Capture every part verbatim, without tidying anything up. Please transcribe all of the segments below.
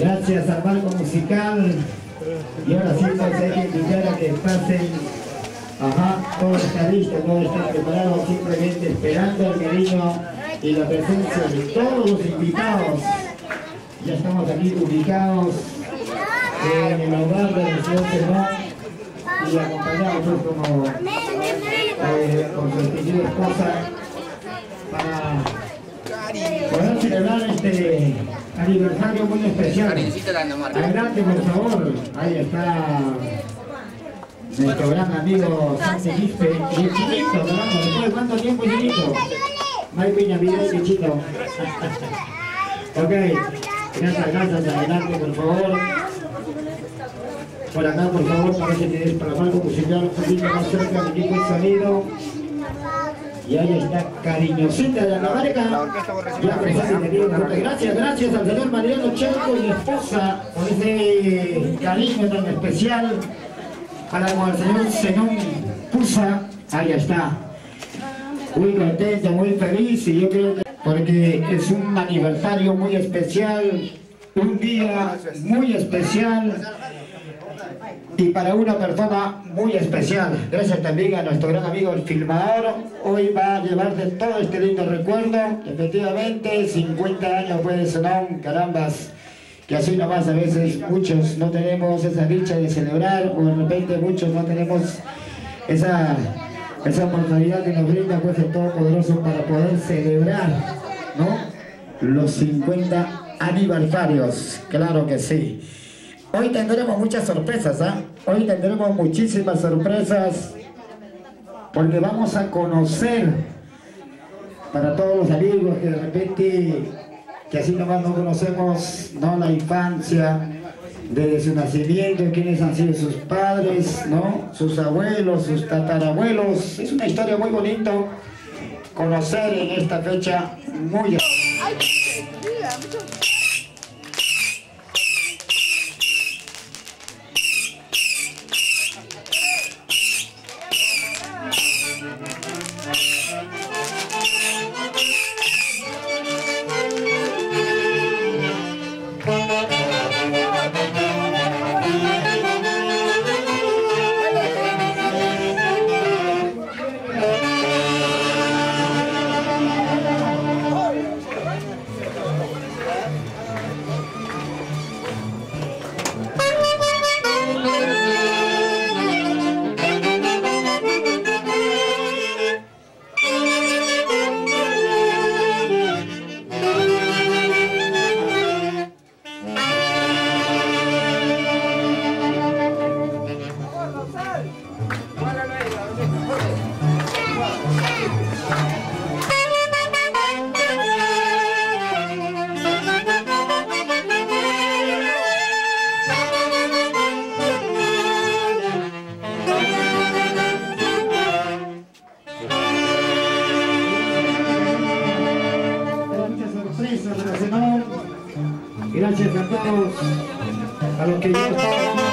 Gracias al marco musical. Y ahora sí, pues hay que invitar a que pasen. Ajá, todo está listo, todo está preparado, simplemente esperando el cariño y la presencia de todos los invitados. Ya estamos aquí ubicados en el hogar del señor Zenón y acompañados pues, como eh, con su distinguida esposa para poder celebrar este aniversario muy especial. Adelante, por favor. Ahí está nuestro gran amigo Santi Quispe y el chiquito, ¿verdad? ¿Después de cuánto tiempo, chiquito? No hay piña, vida y chiquito. Ok, gracias, gracias. Adelante, por favor. Por acá, por favor, parece que es para algo musical un poquito más cerca del equipo de sonido. Y ahí está Cariñosita de la marca. Gracias, gracias al señor Mariano Chelco y esposa por ese cariño tan especial. Para con el señor Zenón Pusa. Ahí está. Muy contento, muy feliz y yo creo que porque es un aniversario muy especial, un día muy especial y para una persona muy especial. Gracias también a nuestro gran amigo el filmador. Hoy va a llevarse todo este lindo recuerdo. Efectivamente, cincuenta años fue de Zenón, carambas. Que así nomás a veces muchos no tenemos esa dicha de celebrar o de repente muchos no tenemos esa, esa oportunidad que nos brinda pues el Todopoderoso para poder celebrar, ¿no?, los cincuenta aniversarios. Claro que sí. Hoy tendremos muchas sorpresas, ¿ah? ¿eh? Hoy tendremos muchísimas sorpresas porque vamos a conocer para todos los amigos que de repente que así nomás no conocemos, no, la infancia, desde su nacimiento, quiénes han sido sus padres, ¿no?, sus abuelos, sus tatarabuelos. Es una historia muy bonita conocer en esta fecha muy... Gracias a todos, a los que ya están.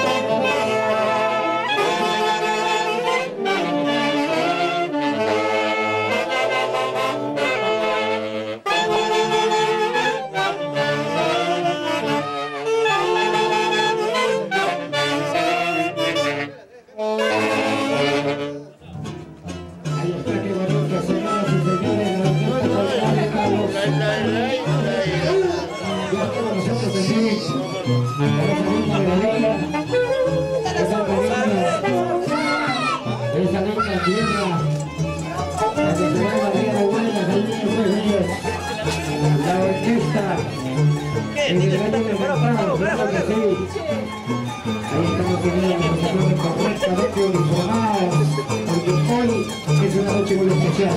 Ahí está, qué bonito, señoras y señores, los de Carlos. Ya todos nosotros aquí, esa linda melodía, esa linda, esa linda tierra, la que se va a la vida buena, ahí viene ellos, la orquesta, el regaño de Mercado, claro que sí. Ahí estamos teniendo nosotros correctamente uniformados, porque hoy es una noche muy especial.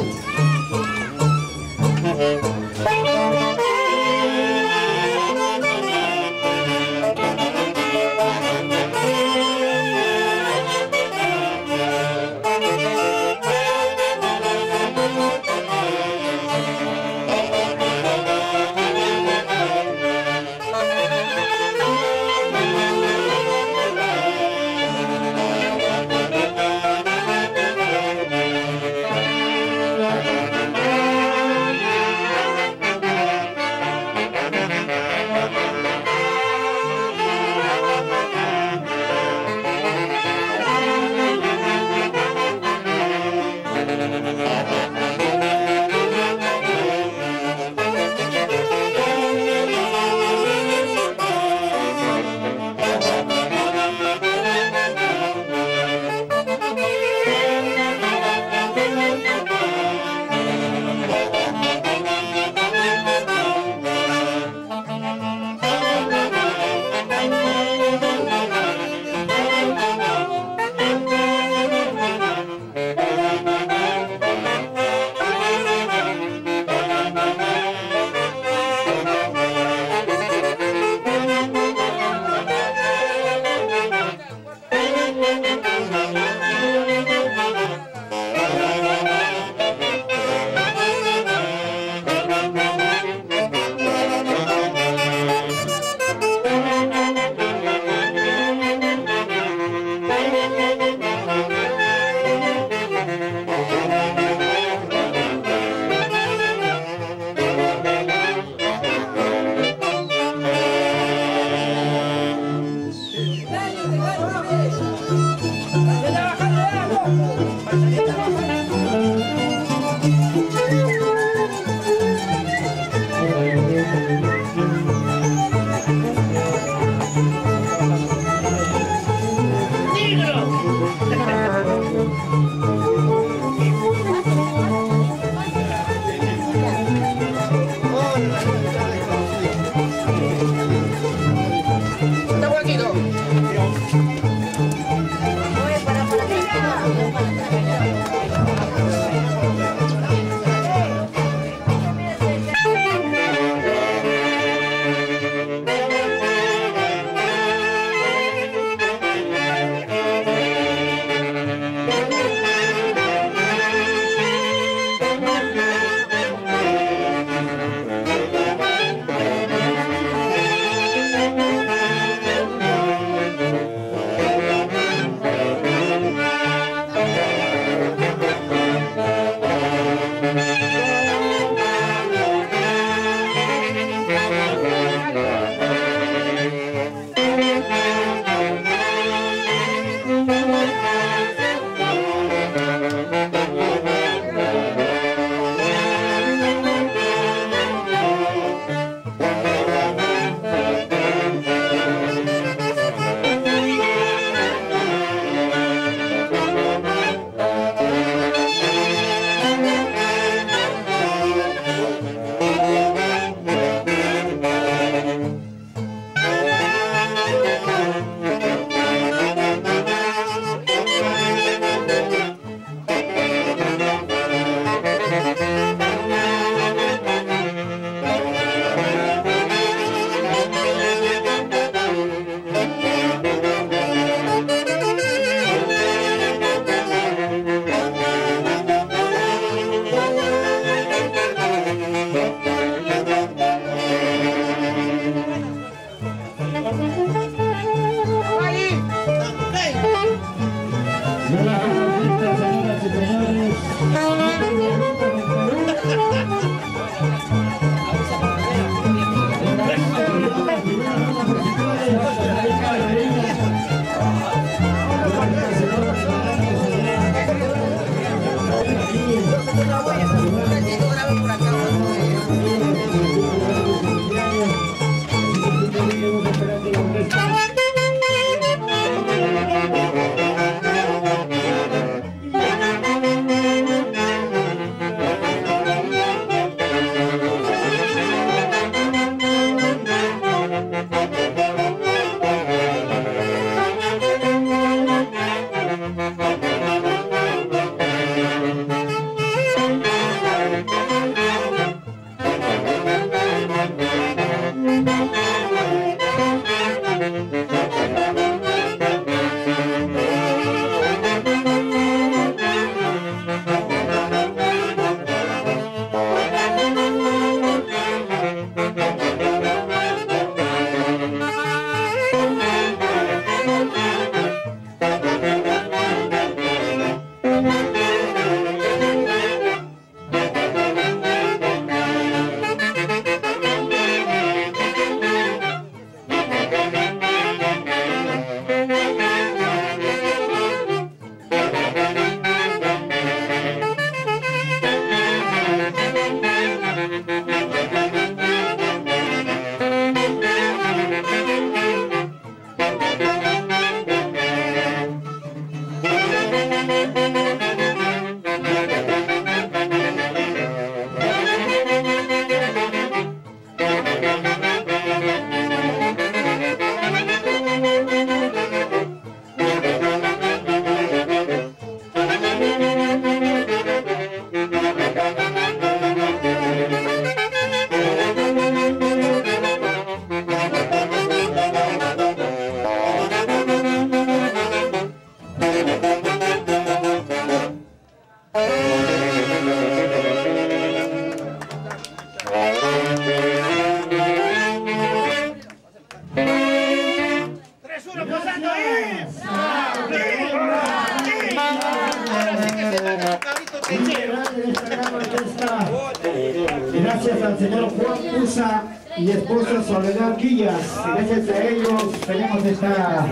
Gracias al señor Juan Pusa y esposa Soledad Guillas. Gracias a ellos tenemos esta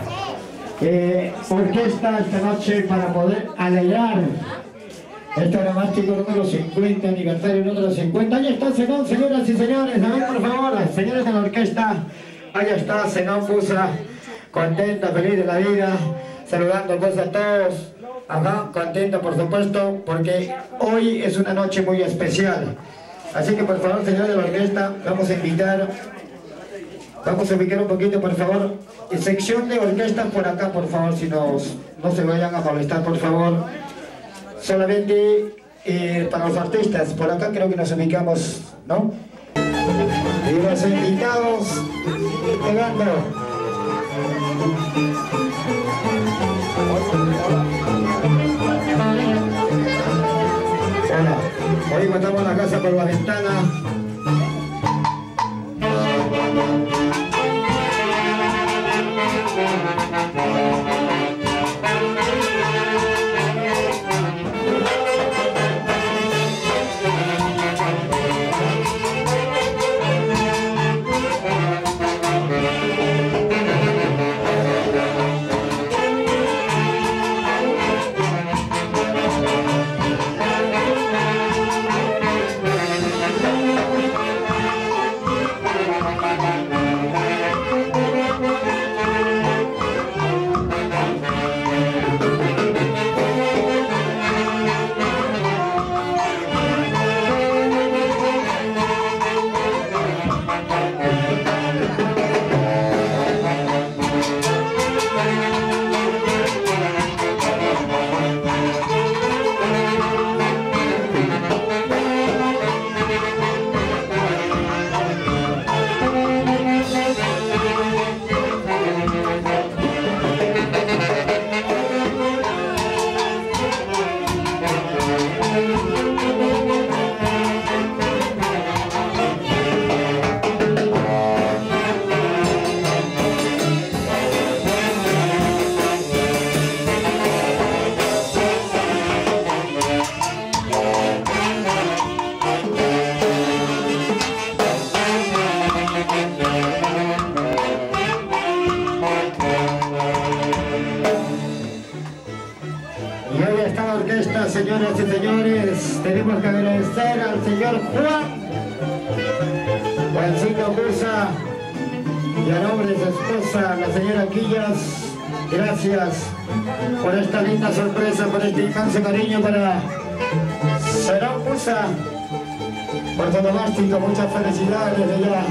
eh, orquesta esta noche para poder alegrar este dramático número cincuenta, aniversario número cincuenta. Ahí está Zenón, señoras y señores. A ver, por favor, señores de la orquesta. Ahí está Zenón Pusa, contenta, feliz de la vida, saludando pues a todos. Ajá, contenta por supuesto, porque hoy es una noche muy especial. Así que por favor, señores de la orquesta, vamos a invitar, vamos a ubicar un poquito, por favor, sección de orquesta por acá, por favor, si nos, no se vayan a molestar, por favor. Solamente eh, para los artistas, por acá creo que nos ubicamos, ¿no? Y los invitados, llegando. Hola, hoy matamos la casa por la ventana. Señoras y señores, tenemos que agradecer al señor Juan Juancito Cusa y a nombre de su esposa, la señora Quillas. Gracias por esta linda sorpresa, por este inmenso cariño para Zenón Cusa, por su domástico. Muchas felicidades desde ya.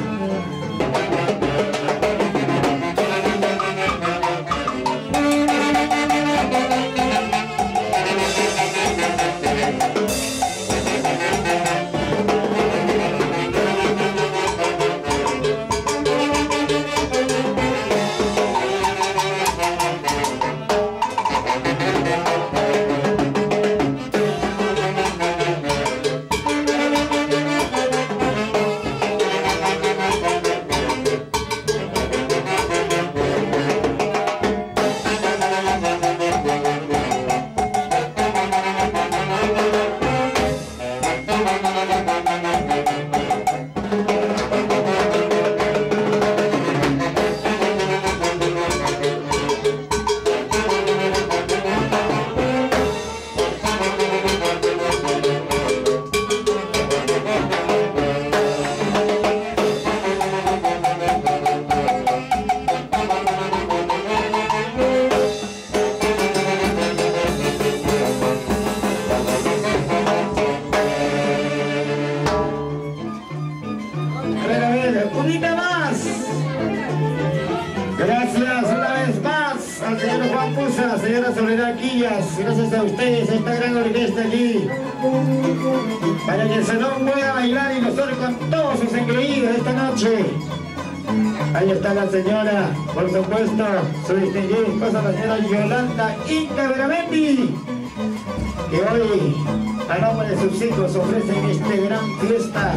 Gracias a ustedes, a esta gran orquesta aquí, para que el Zenón pueda bailar y gozar con todos sus engreídos esta noche. Ahí está la señora, por supuesto, su distinguida esposa, la señora Yolanda Inca Veramendi, que hoy, a nombre de sus hijos, ofrecen esta gran fiesta.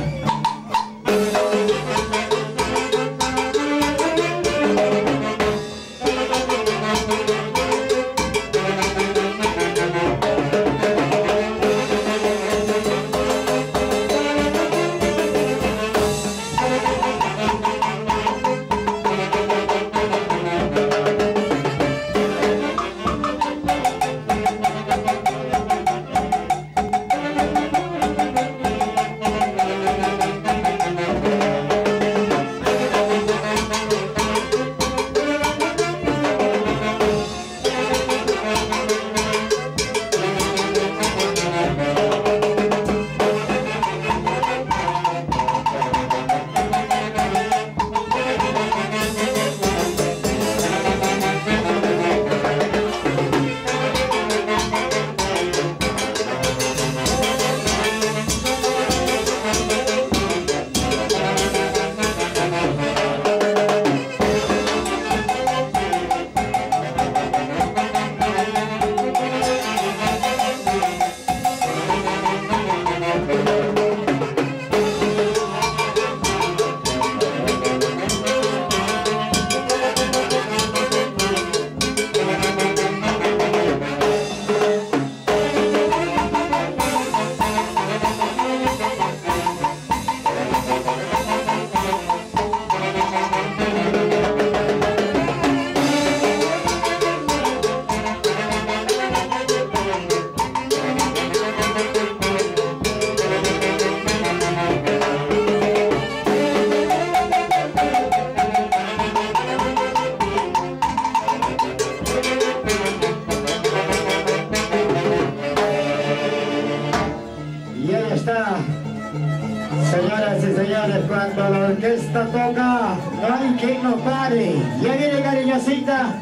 Cuando la orquesta toca, no hay quien nos pare. Ya viene cariñosita.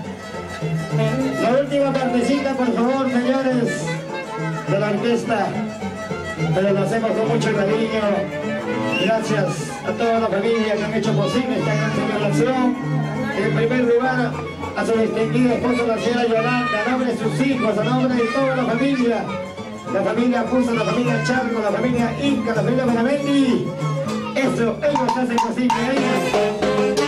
La última partecita, por favor, señores de la orquesta. Pero lo hacemos con mucho cariño. Gracias a toda la familia que han hecho posible esta gran celebración. En primer lugar, a su distinguida esposa, la señora Yolanda, a nombre de sus hijos, a nombre de toda la familia. La familia Cusa, la familia Charco, la familia Inca, la familia Veramendi. Eso, ellos hacen posible, ellos.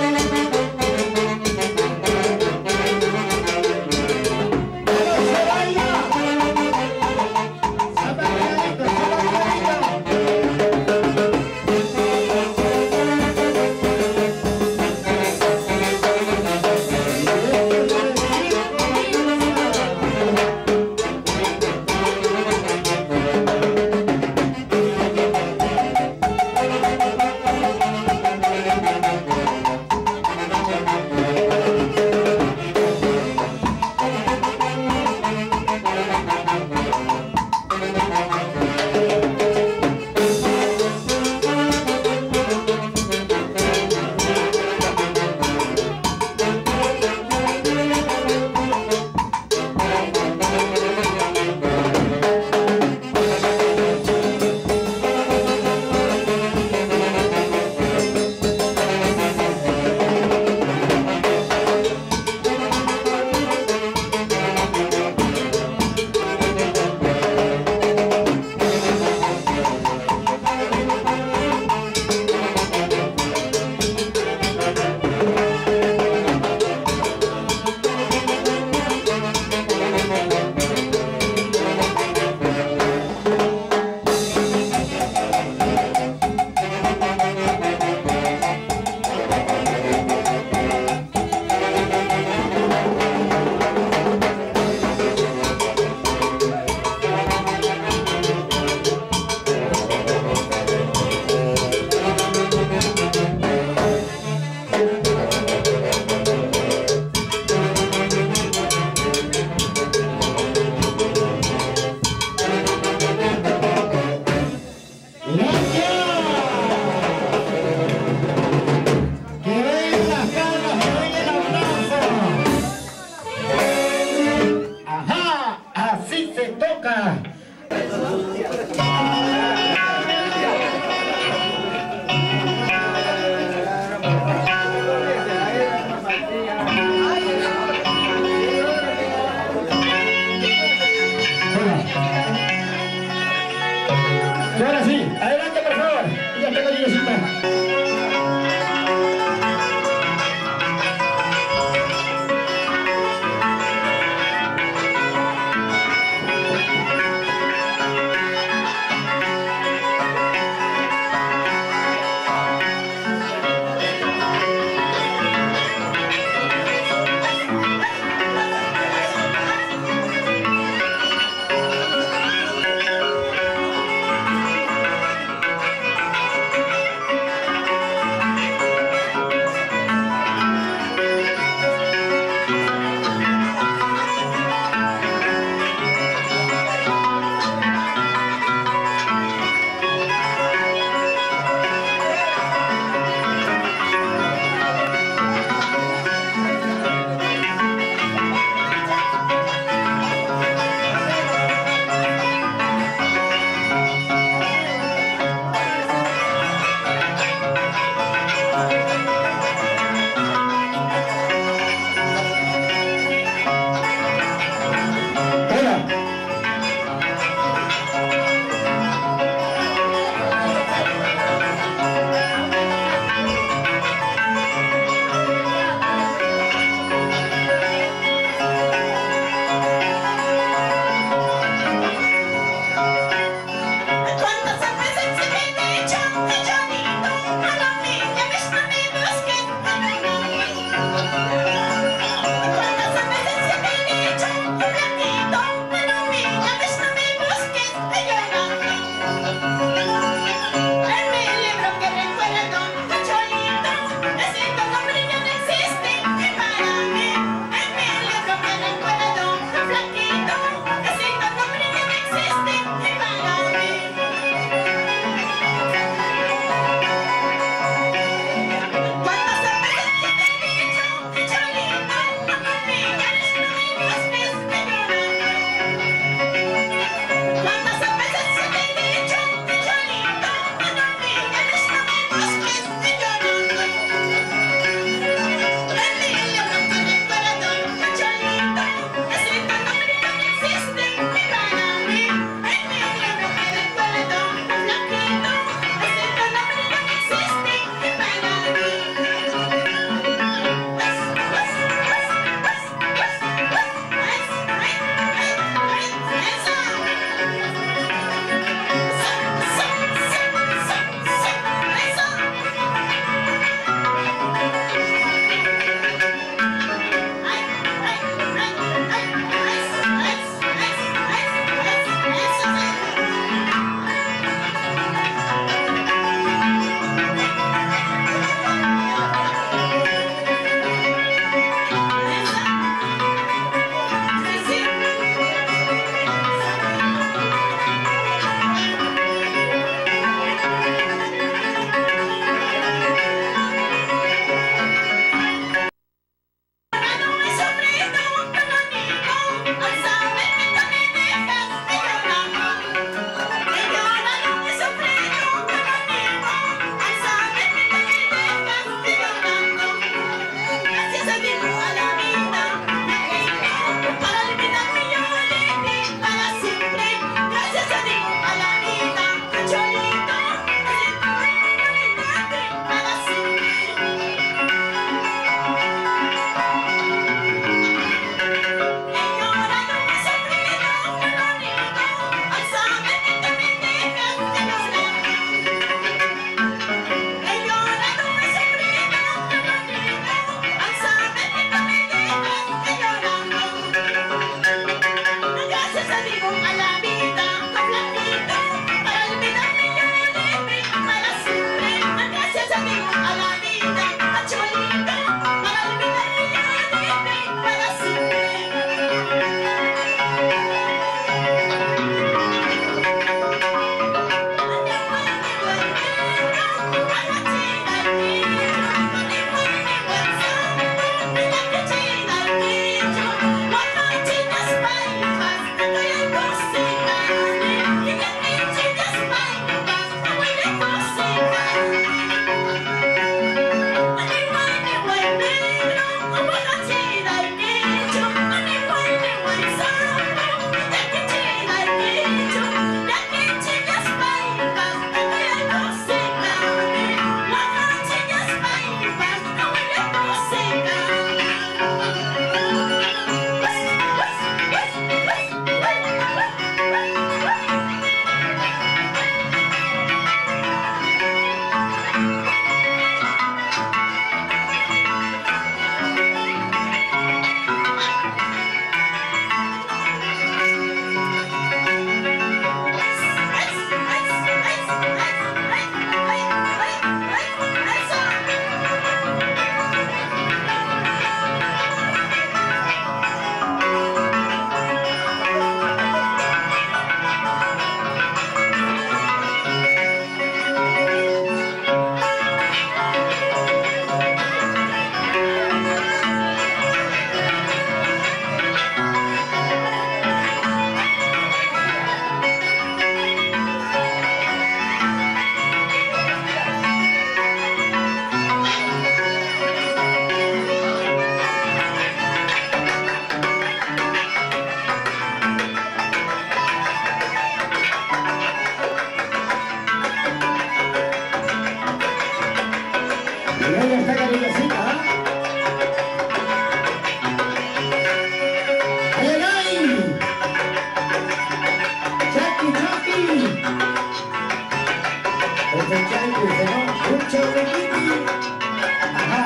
Adelante, por favor. Ya está con Diosita. Desde Chanco y Zenón, mucho requiti. Ajá.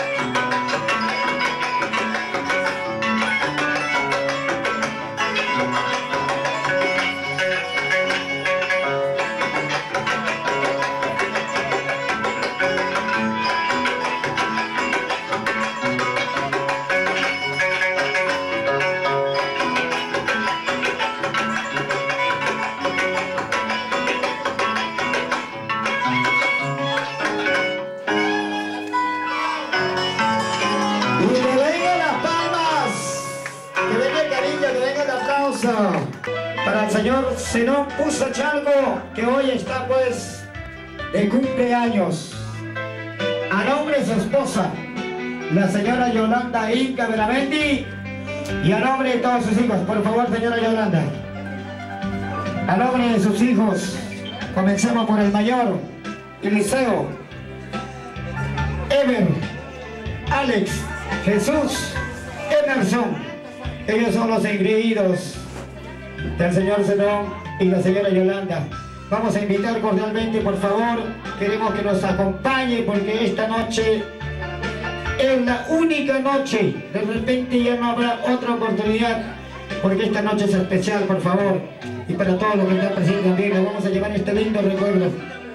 Para el señor Zenón Pusa Chalco, que hoy está pues de cumpleaños. A nombre de su esposa, la señora Yolanda Inca Benaventi, y a nombre de todos sus hijos, por favor, señora Yolanda. A nombre de sus hijos, comencemos por el mayor, Eliseo, Ever, Alex, Jesús, Emerson. Ellos son los engreídos del señor Zenón y la señora Yolanda. Vamos a invitar cordialmente, por favor, queremos que nos acompañe porque esta noche es la única noche, de repente ya no habrá otra oportunidad, porque esta noche es especial, por favor, y para todos los que están presentes también, les vamos a llevar este lindo recuerdo.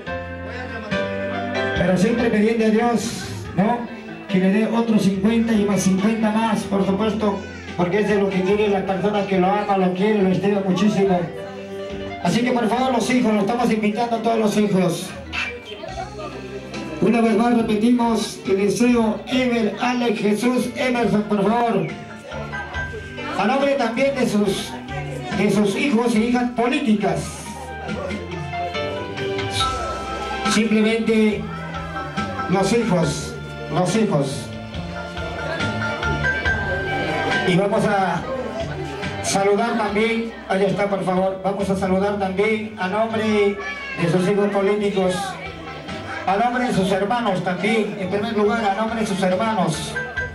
Pero siempre pidiendo a Dios, ¿no?, que le dé otros cincuenta y más cincuenta más, por supuesto, porque es de lo que quiere la persona que lo ama, lo quiere, lo estima muchísimo. Así que por favor los hijos, lo estamos invitando a todos los hijos. Una vez más repetimos, Eliseo, Ever, Alex, Jesús, Emerson, por favor. A nombre también de sus, de sus hijos y hijas políticas. Simplemente los hijos, los hijos. Y vamos a saludar también, ahí está por favor, vamos a saludar también a nombre de sus hijos políticos, a nombre de sus hermanos también, en primer lugar a nombre de sus hermanos,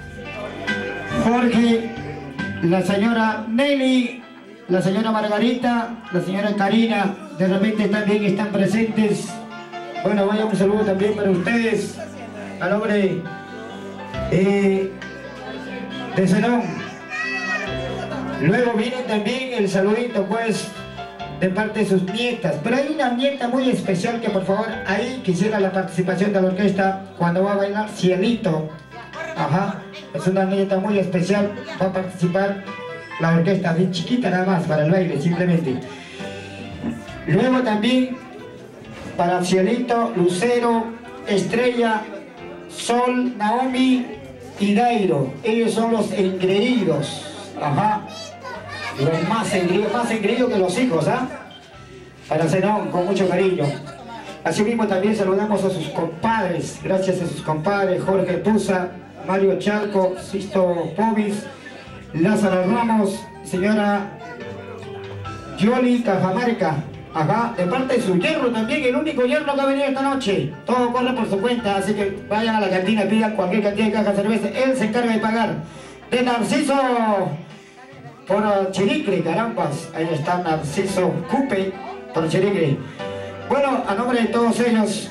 Jorge, la señora Nelly, la señora Margarita, la señora Karina, de repente también están presentes. Bueno, vaya un saludo también para ustedes, a nombre eh, de Zenón. Luego viene también el saludito pues de parte de sus nietas, pero hay una nieta muy especial que por favor ahí quisiera la participación de la orquesta cuando va a bailar Cielito. Ajá, es una nieta muy especial, va a participar la orquesta bien chiquita nada más para el baile simplemente. Luego también para Cielito, Lucero, Estrella, Sol, Naomi y Dairo, ellos son los engreídos. Ajá, los más engreídos, más engreídos que los hijos, ¿ah? Para Zenón, con mucho cariño. Asimismo también saludamos a sus compadres, gracias a sus compadres, Jorge Pusa, Mario Chalco, Sisto Pobis, Lázaro Ramos, señora Yoli Cajamarca, ajá, de parte de su yerno también, el único yerno que ha venido esta noche. Todo corre por su cuenta, así que vayan a la cantina, pidan cualquier cantidad de caja de cerveza, él se encarga de pagar. De Narciso por Chiricle, carambas, ahí está Narciso Cupe por Chiricle. Bueno, a nombre de todos ellos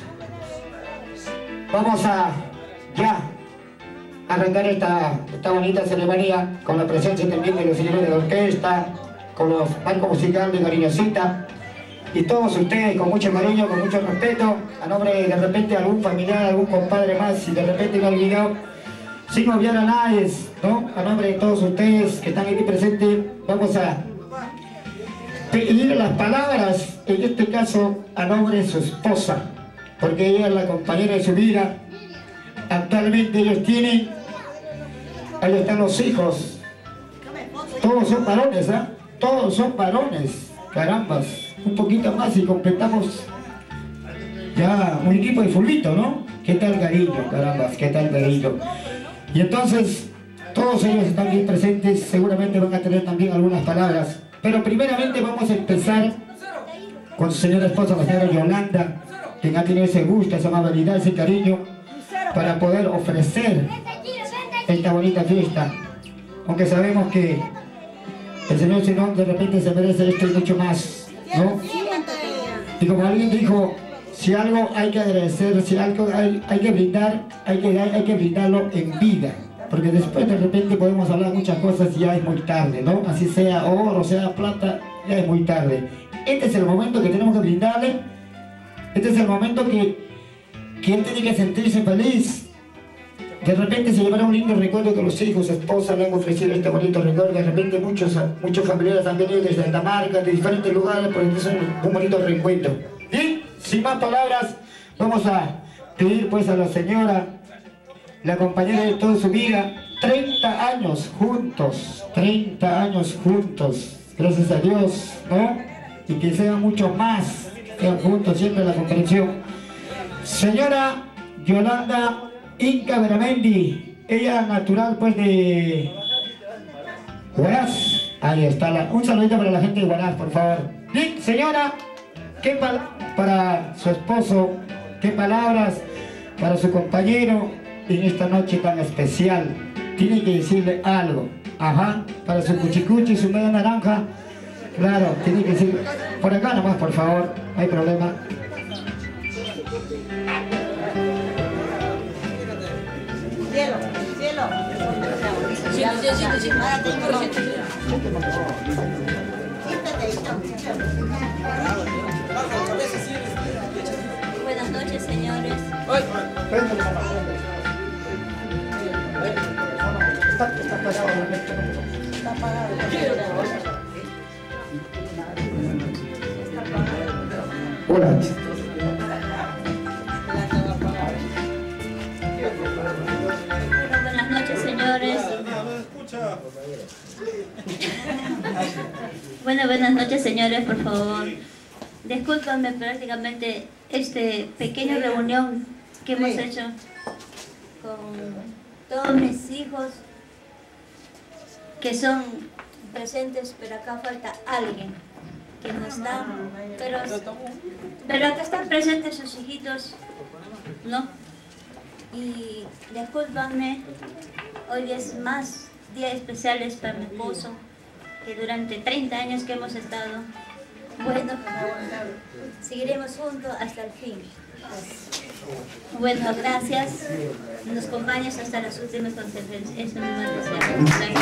vamos a ya arrancar esta, esta bonita ceremonia con la presencia también de los señores de la orquesta, con los bancos musicales de Cariñosita y todos ustedes con mucho cariño, con mucho respeto, a nombre de, de repente algún familiar, algún compadre más, si de repente me he olvidado, sin obviar a nadie, ¿no? A nombre de todos ustedes que están aquí presentes, vamos a pedir las palabras, en este caso a nombre de su esposa, porque ella es la compañera de su vida. Actualmente ellos tienen, ahí están los hijos, todos son varones, ¿ah? ¿eh? Todos son varones, carambas, un poquito más y completamos ya un equipo de fulbito, ¿no? ¿Qué tal cariño, carambas? ¿Qué tal cariño? Y entonces, todos ellos están bien presentes, seguramente van a tener también algunas palabras. Pero primeramente vamos a empezar con su señora esposa, la señora Yolanda, quien ha tenido ese gusto, esa amabilidad, ese cariño, para poder ofrecer esta bonita fiesta. Aunque sabemos que el señor Zenón de repente se merece esto y mucho más, ¿no? Y como alguien dijo, si algo hay que agradecer, si algo hay, hay que brindar, hay que, hay que brindarlo en vida. Porque después de repente podemos hablar muchas cosas y ya es muy tarde, ¿no? Así sea oro, sea plata, ya es muy tarde. Este es el momento que tenemos que brindarle. Este es el momento que, que él tiene que sentirse feliz. De repente se llevará un lindo recuerdo que los hijos, esposa le han ofrecido este bonito recuerdo. De repente muchos, muchos familiares han venido desde Dinamarca, de diferentes lugares, porque es un, un bonito reencuentro. Y sin más palabras, vamos a pedir pues a la señora, la compañera de toda su vida, treinta años juntos, treinta años juntos, gracias a Dios, ¿no? Y que sean mucho más, sean juntos siempre la comprensión. Señora Yolanda Inca Beramendi, ella natural pues de Huaraz, ahí está, la, un saludito para la gente de Huaraz, por favor. Bien, señora, ¿qué palabras para su esposo? ¿Qué palabras para su compañero en esta noche tan especial? Tiene que decirle algo, ajá, para su cuchicuchi, su media naranja, claro, tiene que decir, por acá nomás, por favor, no hay problema. Cielo, cielo. Sí, sí, sí, sí. Ahora tengo los... Buenas noches, señores. Está, está apagado. Está apagado. Hola. Buenas noches, señores. Bueno, buenas noches, señores, por favor. Discúlpenme prácticamente este pequeña reunión que hemos hecho con todos mis hijos que son presentes, pero acá falta alguien que no está, pero, pero acá están presentes sus hijitos, ¿no? Y discúlpanme, hoy es más día especiales para mi esposo, que durante treinta años que hemos estado, bueno, seguiremos juntos hasta el fin. Bueno, gracias. Nos acompañas hasta las últimas consecuencias. Eso es mi deseo.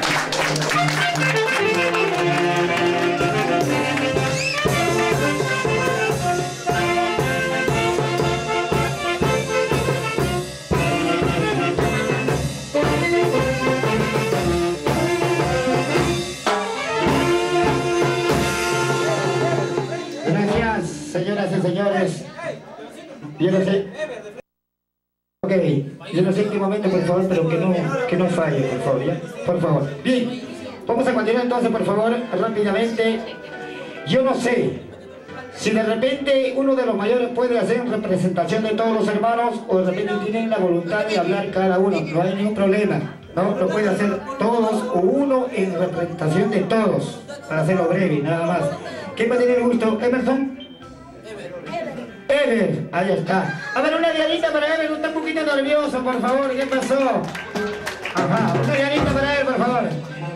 Gracias, señoras y señores. Yo no sé. Ok, yo no sé en qué momento, por favor, pero que no, que no falle, por favor, ¿ya? Por favor. Bien, vamos a continuar entonces, por favor, rápidamente. Yo no sé si de repente uno de los mayores puede hacer representación de todos los hermanos o de repente tienen la voluntad de hablar cada uno. No hay ningún problema, ¿no? Lo puede hacer todos o uno en representación de todos, para hacerlo breve, nada más. ¿Quién va a tener el gusto? ¿Emerson? Ever, ahí está. A ver, una diadita para Ever, está un poquito nervioso, por favor, ¿qué pasó? Ajá, una diadita para él, por favor.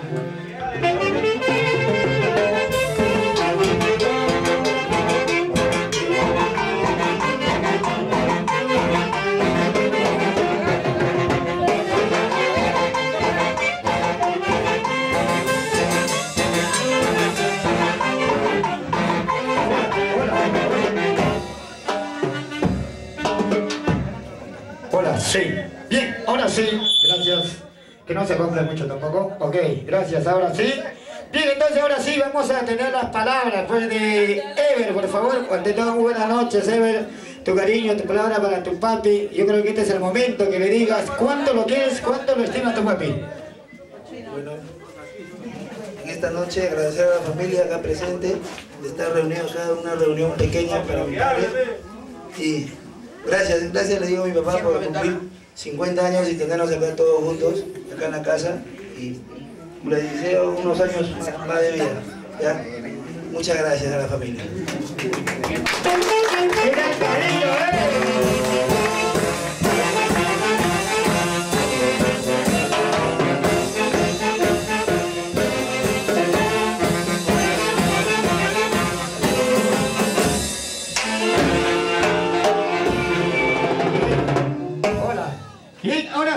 Hola, sí. Bien, ahora sí. Gracias. Que no se compre mucho tampoco. Ok, gracias. Ahora sí. Bien, entonces ahora sí vamos a tener las palabras pues de Ever, por favor. Ante todo, muy buenas noches, Ever. Tu cariño, tu palabra para tu papi. Yo creo que este es el momento que le digas cuánto lo quieres, cuánto lo estimas tu papi. Bueno, en esta noche agradecer a la familia acá presente de estar reunidos acá en una reunión pequeña para mi padre. Y gracias, gracias le digo a mi papá por cumplir cincuenta años y tenernos acá todos juntos, acá en la casa. Y le deseo unos años más de vida. ¿Ya? Muchas gracias a la familia.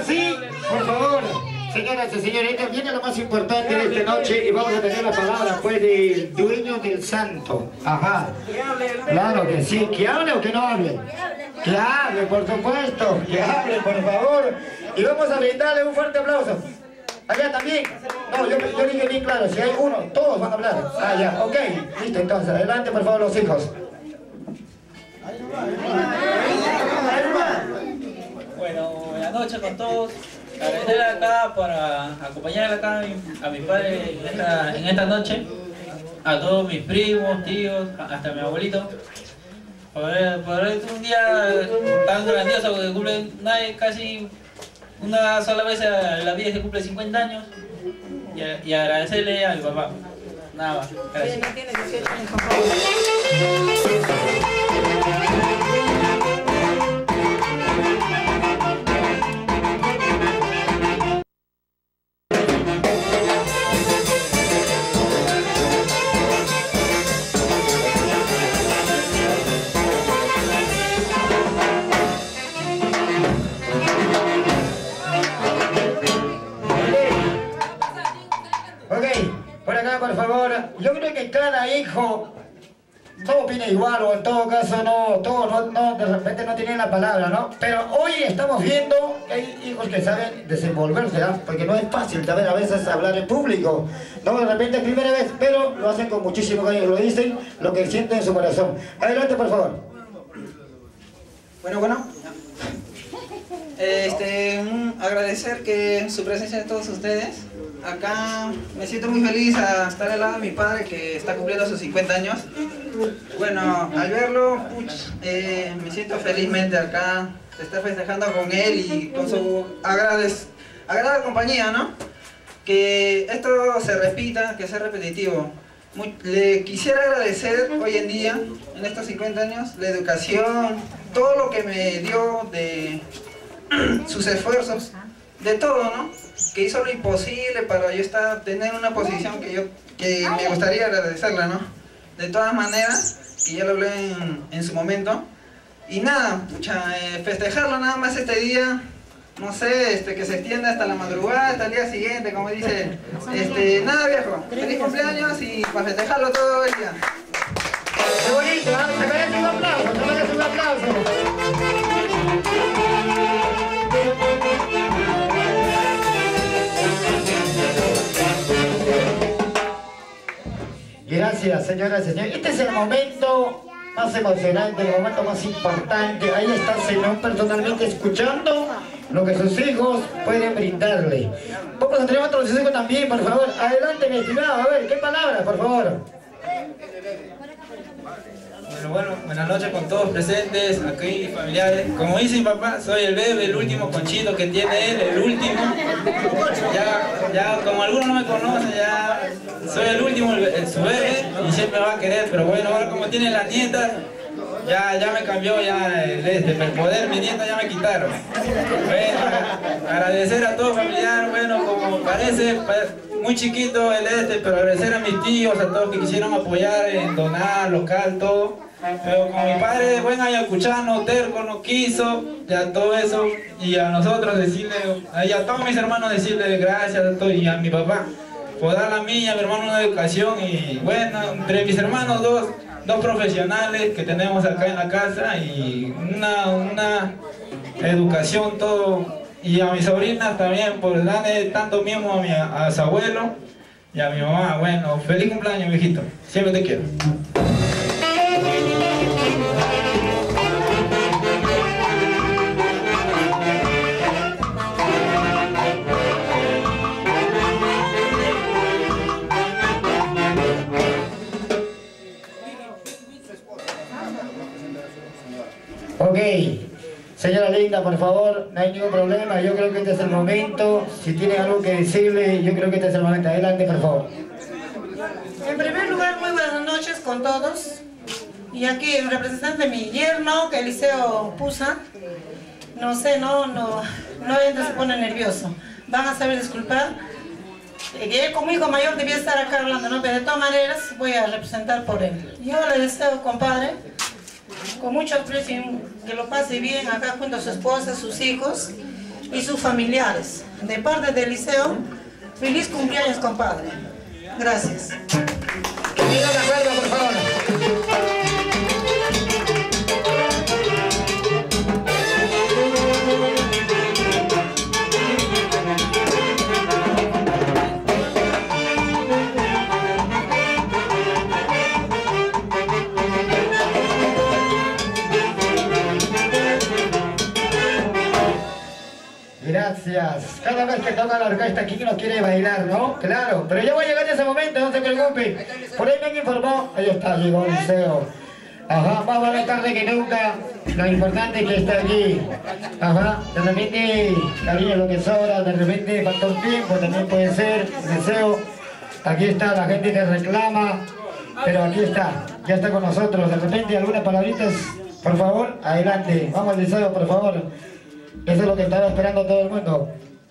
Ahora sí, por favor, señoras y señores, viene lo más importante de esta noche y vamos a tener la palabra pues del dueño del santo. Ajá. Claro que sí, que hable o que no hable. Que hable, por supuesto, que hable, por favor. Y vamos a brindarle un fuerte aplauso. Allá también. No, yo, yo dije bien claro, si hay uno, todos van a hablar. Ah, ya, ok. Listo, entonces, adelante por favor los hijos. Bueno, buenas noches con todos. Agradecer acá para acompañar acá a mi, a mi padre en esta, en esta noche. A todos mis primos, tíos, hasta mi abuelito. Por, por un día tan grandioso que cumple nadie, casi una sola vez a la vida se cumple cincuenta años. Y, y agradecerle a mi papá. Nada más. Gracias. Por favor, yo creo que cada hijo todo opina igual, o en todo caso no, todos no, no, de repente no tienen la palabra, ¿no? Pero hoy estamos viendo que hay hijos que saben desenvolverse, ¿no? Porque no es fácil saber a veces hablar en público, ¿no? De repente es primera vez, pero lo hacen con muchísimo cariño, lo dicen, lo que sienten en su corazón. Adelante, por favor. Bueno, bueno. Este, un, agradecer que su presencia de todos ustedes. Acá me siento muy feliz a estar al lado de mi padre que está cumpliendo sus cincuenta años. Bueno, al verlo, puch, eh, me siento felizmente acá, se está festejando con él y con su agrades, agradable compañía, ¿no? Que esto se repita, que sea repetitivo. Muy, le quisiera agradecer hoy en día, en estos cincuenta años, la educación, todo lo que me dio de sus esfuerzos, de todo, ¿no? Que hizo lo imposible para yo estar, tener una posición que yo que me gustaría agradecerla, ¿no? De todas maneras, que ya lo hablé en, en su momento. Y nada, pucha, eh, festejarlo nada más este día, no sé, este, que se extienda hasta la madrugada, hasta el día siguiente, como dice, este, nada viejo, feliz cumpleaños y para festejarlo todo el día. ¡Qué bonito! ¿eh? Se merece un aplauso, se merece un aplauso. Gracias, señoras y señores. Este es el momento más emocionante, el momento más importante. Ahí está Zenón personalmente escuchando lo que sus hijos pueden brindarle. Vamos a tener otros hijos también, por favor. Adelante, mi estimado. A ver, ¿qué palabras, por favor? Bueno, bueno, buenas noches con todos presentes, aquí familiares. Como dice mi papá, soy el bebé, el último conchito que tiene él, el último. Ya, ya como algunos no me conocen, ya soy el último, el, el, su bebé, y siempre me va a querer. Pero bueno, ahora como tiene las nietas, ya, ya me cambió ya el, este, el poder, mi nieta ya me quitaron. Bueno, agradecer a todos familiares, bueno, como parece muy chiquito el este, pero agradecer a mis tíos, a todos que quisieron apoyar en donar, local, todo. Pero como mi padre de buen ayacuchano, terco, no quiso, ya todo eso, y a nosotros decirle, y a todos mis hermanos decirle gracias a todos, y a mi papá, por dar a mí y a mi hermano una educación, y bueno, entre mis hermanos dos, dos profesionales que tenemos acá en la casa, y una, una educación, todo, y a mis sobrinas también, por darle tanto mimo a, mi, a su abuelo, y a mi mamá. Bueno, feliz cumpleaños, viejito, siempre te quiero. Ok, señora linda, por favor, no hay ningún problema, yo creo que este es el momento, si tiene algo que decirle, yo creo que este es el momento, adelante por favor. En primer lugar, muy buenas noches con todos, y aquí en representante de mi yerno, que Eliseo Pusa, no sé, no, no, no entra, se pone nervioso, van a saber disculpar, que él como hijo mayor debía estar acá hablando, ¿no? Pero de todas maneras voy a representar por él. Yo le deseo, compadre, con mucho aprecio, que lo pase bien acá junto a su esposa, sus hijos, y sus familiares. De parte del liceo, feliz cumpleaños, compadre. Gracias. Que digan de acuerdo, por favor. Gracias. Cada vez que toca la orquesta aquí uno quiere bailar, ¿no? Claro, pero ya voy a llegar en ese momento, no se preocupe. Por ahí me informó, ahí está, llegó el liceo. Ajá, más vale tarde que nunca. Lo importante es que está aquí. Ajá, de repente, cariño, lo que sobra, de repente falta un tiempo, también puede ser, deseo. Aquí está, la gente que reclama, pero aquí está, ya está con nosotros. De repente, algunas palabritas, por favor, adelante. Vamos al liceo, por favor. Eso es lo que estaba esperando todo el mundo.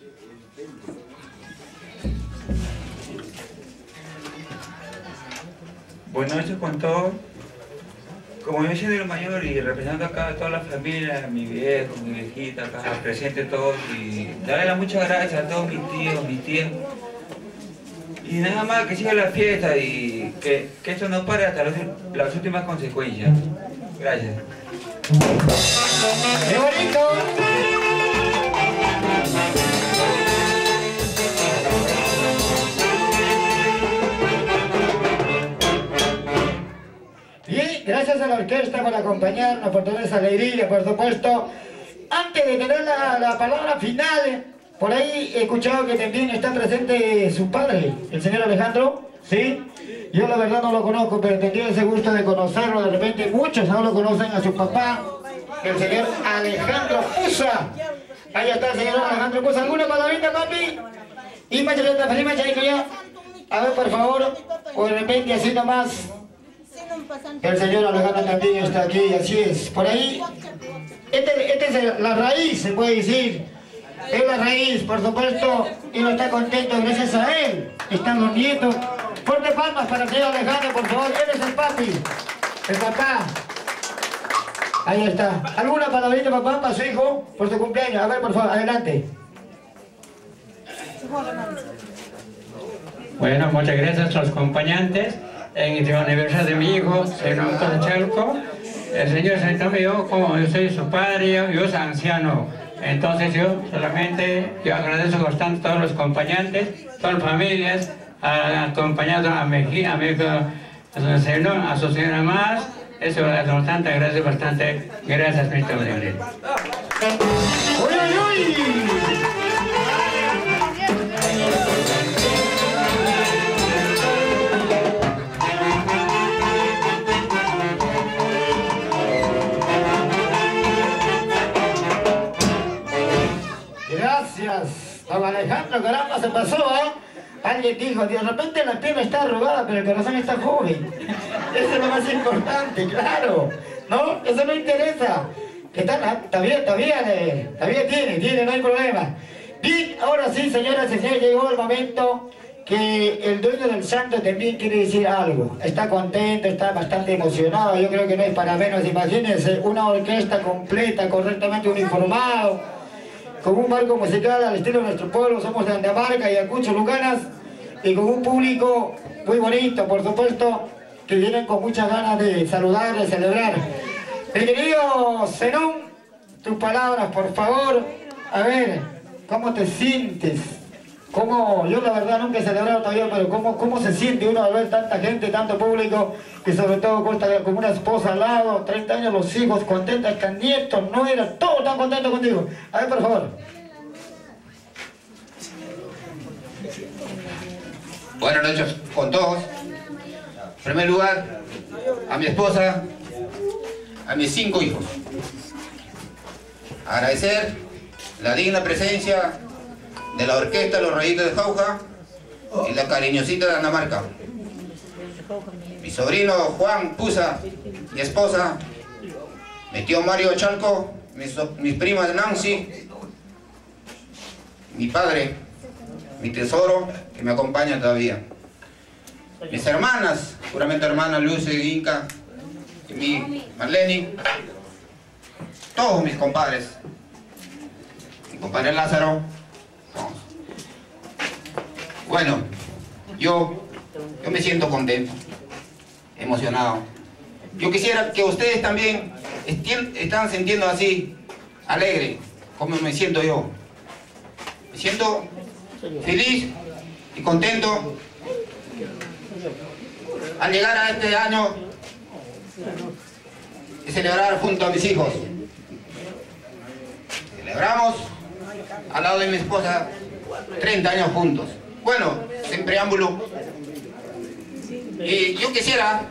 Buenas noches con todos. Como yo soy el mayor y representando acá a toda la familia, mi viejo, mi viejita, acá presente todos, y darle las muchas gracias a todos mis tíos, mis tías. Y nada más que siga la fiesta y que, que esto no pare hasta los, las últimas consecuencias. Gracias. ¡Qué bonito! Bien, gracias a la orquesta por acompañarnos, por toda esa alegría, por supuesto. Antes de tener la, la palabra final, por ahí he escuchado que también está presente su padre, el señor Alejandro, ¿sí? Yo la verdad no lo conozco, pero tendría ese gusto de conocerlo. De repente muchos no lo conocen a su papá, el señor Alejandro Pusa. Ahí está el señor Alejandro Pusa. ¿Alguna palabrita, papi? Y más de feliz mañana ya. A ver, por favor, o de repente así nomás. El señor Alejandro también está aquí, así es. Por ahí, este, este es la raíz, se puede decir. Es la raíz, por supuesto, y no está contento gracias a él. Están los nietos. Fuerte palmas para el señor Alejandro, por favor. Él es el papi, el papá. Ahí está. ¿Alguna palabrita, papá, para su hijo? Por su cumpleaños. A ver, por favor, adelante. Bueno, muchas gracias a los acompañantes en el aniversario de mi hijo, señor Chalco. El señor se yo, como yo soy su padre, yo, yo soy anciano. Entonces yo solamente, yo agradezco bastante a todos los acompañantes, todas las familias, acompañado a mi, a mi hijo, a su señora más. Eso es bastante, agradezco bastante. Gracias, mister Gabriel. ¡Uy, uy, uy! Gracias, don Alejandro, caramba, se pasó, ¿eh? Alguien dijo, de repente la pierna está arrugada, pero el corazón está joven. Eso es lo más importante, claro. ¿No? Eso no interesa. Que está, todavía, todavía, todavía tiene, tiene, no hay problema. Bien, ahora sí, señoras y señores, llegó el momento que el dueño del santo también quiere decir algo. Está contento, está bastante emocionado, yo creo que no es para menos. Imagínense, una orquesta completa, correctamente uniformado, con un marco musical al estilo de nuestro pueblo, somos de Andamarca, Ayacucho, Lucanas, y con un público muy bonito, por supuesto, que vienen con muchas ganas de saludar, de celebrar. Mi querido Zenón, tus palabras, por favor. A ver, ¿cómo te sientes? ¿Cómo? Yo la verdad nunca he celebrado todavía, pero ¿cómo, cómo se siente uno al ver tanta gente, tanto público, y sobre todo cuesta como una esposa al lado, treinta años, los hijos contentos, hasta nietos, no era todo tan contento contigo? A ver, por favor. Buenas noches con todos. En primer lugar, a mi esposa, a mis cinco hijos. Agradecer la digna presencia de la orquesta Los Rayitos de Jauja y la cariñosita de Andamarca. Mi sobrino Juan Pusa y esposa, mi tío Mario Chalco, mis, mis primas Nancy, mi padre, mi tesoro, que me acompaña todavía. Mis hermanas, puramente hermanas Luce, Inca, y mi Marlene, todos mis compadres. compadre Lázaro. Bueno, yo, yo me siento contento, emocionado. Yo quisiera que ustedes también estén, están sintiendo así, alegre, como me siento yo. Me siento feliz y contento al llegar a este año y celebrar junto a mis hijos. Celebramos al lado de mi esposa treinta años juntos. Bueno, sin preámbulo. Y yo quisiera,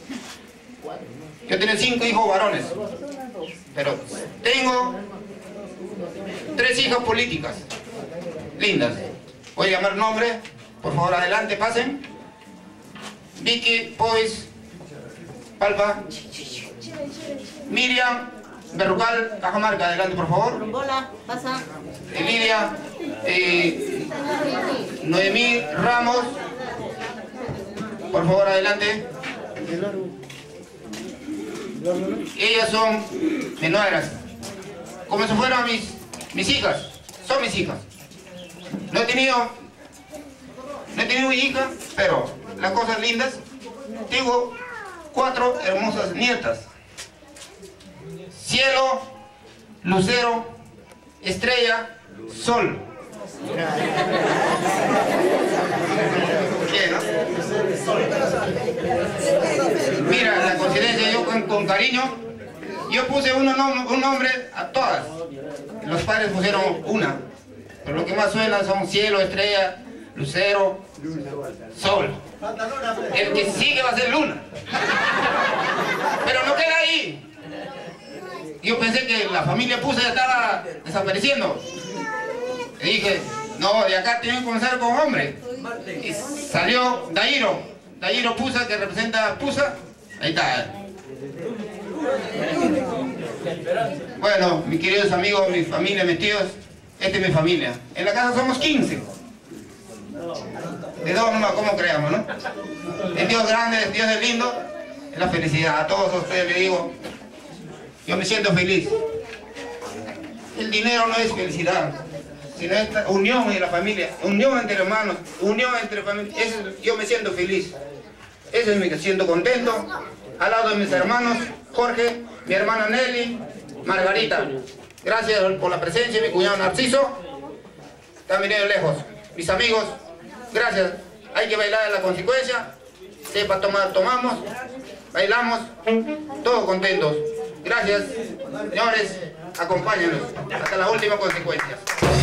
yo tengo cinco hijos varones, pero tengo tres hijas políticas, lindas. Voy a llamar nombre, por favor adelante, pasen. Vicky, Pois, Palpa, Miriam, Berrucal, Cajamarca, adelante por favor. pasa. Lidia, eh, Noemí Ramos, por favor adelante. Ellas son mis nueras, como si fueran mis, mis hijas, son mis hijas. No he tenido, no he tenido hija, pero las cosas lindas, tengo cuatro hermosas nietas. Cielo, lucero, estrella, sol. Bien, ¿no? Mira, la coincidencia, yo con, con cariño, yo puse uno, un nombre a todas. Los padres pusieron una. Pero lo que más suena son cielo, estrella, lucero, sol. El que sigue va a ser luna. Pero no queda ahí. Yo pensé que la familia Pusa ya estaba desapareciendo. Y dije, no, de acá tienen que comenzar con hombre. Y salió Dairo, Dairo Pusa, que representa Pusa. Ahí está. Bueno, mis queridos amigos, mi familia, mis tíos, esta es mi familia. En la casa somos quince. De dos nomás, como creamos, ¿no? El Dios grande, el Dios es lindo, es la felicidad. A todos ustedes les digo, yo me siento feliz. El dinero no es felicidad, sino esta unión en la familia, unión entre hermanos, unión entre familias. Yo me siento feliz. Eso es mi que siento contento. Al lado de mis hermanos, Jorge, mi hermana Nelly, Margarita. Gracias por la presencia, mi cuñado Narciso. También de lejos. Mis amigos, gracias. Hay que bailar en la consecuencia. Sepa tomar, tomamos. Bailamos. Todos contentos. Gracias. Señores, acompáñenos hasta la última consecuencia.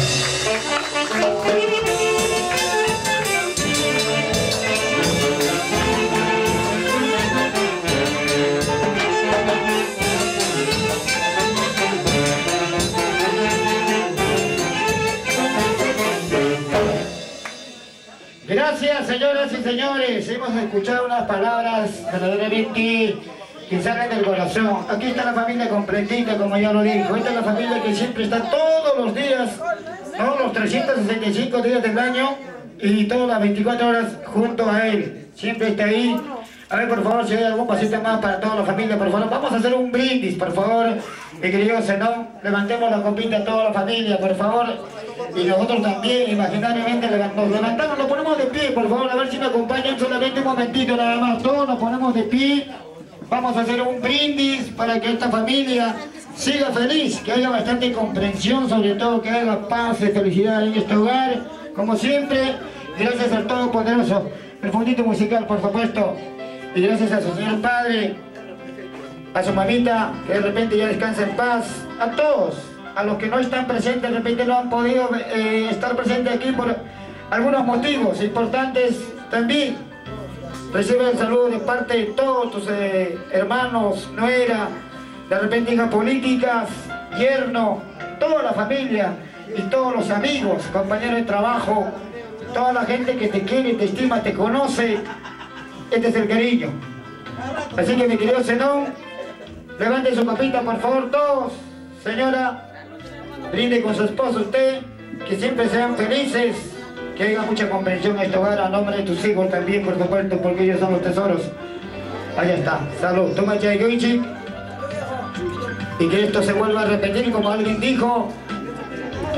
Gracias, señoras y señores. Hemos escuchado unas palabras verdaderamente que salen del corazón. Aquí está la familia completa, como ya lo dijo. Esta es la familia que siempre está todos los días, ¿no? Los trescientos sesenta y cinco días del año y todas las veinticuatro horas junto a él. Siempre está ahí. A ver, por favor, si hay algún pasito más para toda la familia, por favor. Vamos a hacer un brindis, por favor. Mi querido Zenón, levantemos la copita a toda la familia, por favor. Y nosotros también, imaginariamente, nos levantamos, nos ponemos de pie, por favor. A ver si me acompañan solamente un momentito nada más. Todos nos ponemos de pie. Vamos a hacer un brindis para que esta familia siga feliz, que haya bastante comprensión, sobre todo que haya paz y felicidad en este hogar. Como siempre, gracias al Todopoderoso. El fondito musical, por supuesto. Y gracias a su señor padre, a su mamita, que de repente ya descansa en paz. A todos, a los que no están presentes, de repente no han podido eh, estar presentes aquí por algunos motivos importantes también. Recibe el saludo de parte de todos tus eh, hermanos, nuera, de repente hijas políticas, yerno, toda la familia y todos los amigos, compañeros de trabajo, toda la gente que te quiere, te estima, te conoce. Este es el cariño. Así que mi querido Zenón, levante su copita por favor todos. Señora, brinde con su esposo usted, que siempre sean felices, que haya mucha comprensión en este hogar, a nombre de tus hijos también, por supuesto, porque ellos son los tesoros. Allá está, salud, toma chai goichi. Y que esto se vuelva a repetir, como alguien dijo,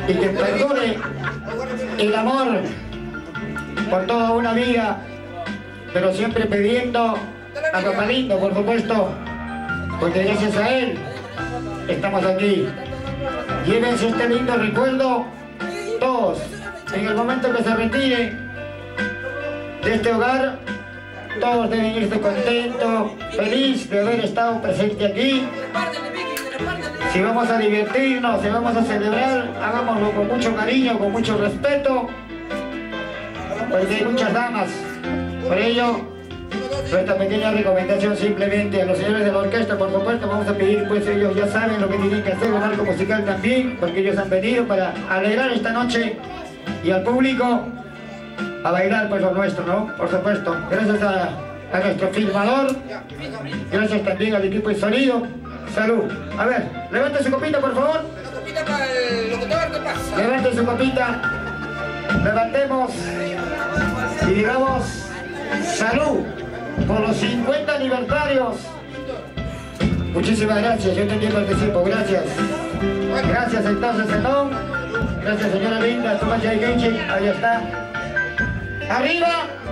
y que perdure el amor por toda una vida, pero siempre pidiendo a Papalindo, por supuesto, porque gracias a él estamos aquí. Llévense este lindo recuerdo todos. En el momento que se retire de este hogar, todos deben irse contentos, feliz de haber estado presente aquí. Si vamos a divertirnos, si vamos a celebrar, hagámoslo con mucho cariño, con mucho respeto, porque hay muchas damas. Por ello, nuestra pequeña recomendación simplemente a los señores de la orquesta, por supuesto, vamos a pedir, pues ellos ya saben lo que tienen que hacer, el marco musical también, porque ellos han venido para alegrar esta noche y al público a bailar pues lo nuestro, ¿no? Por supuesto, gracias a, a nuestro filmador, gracias también al equipo de sonido. Salud. A ver, levante su copita, por favor. Una copita para el locutor, ¿qué pasa? Levante su copita. Levantemos y digamos salud por los cincuenta aniversarios. Muchísimas gracias, yo también participo, gracias. Gracias entonces, Zenón. Gracias, señora Linda, Tomás Yaikenchi, ahí está. Arriba,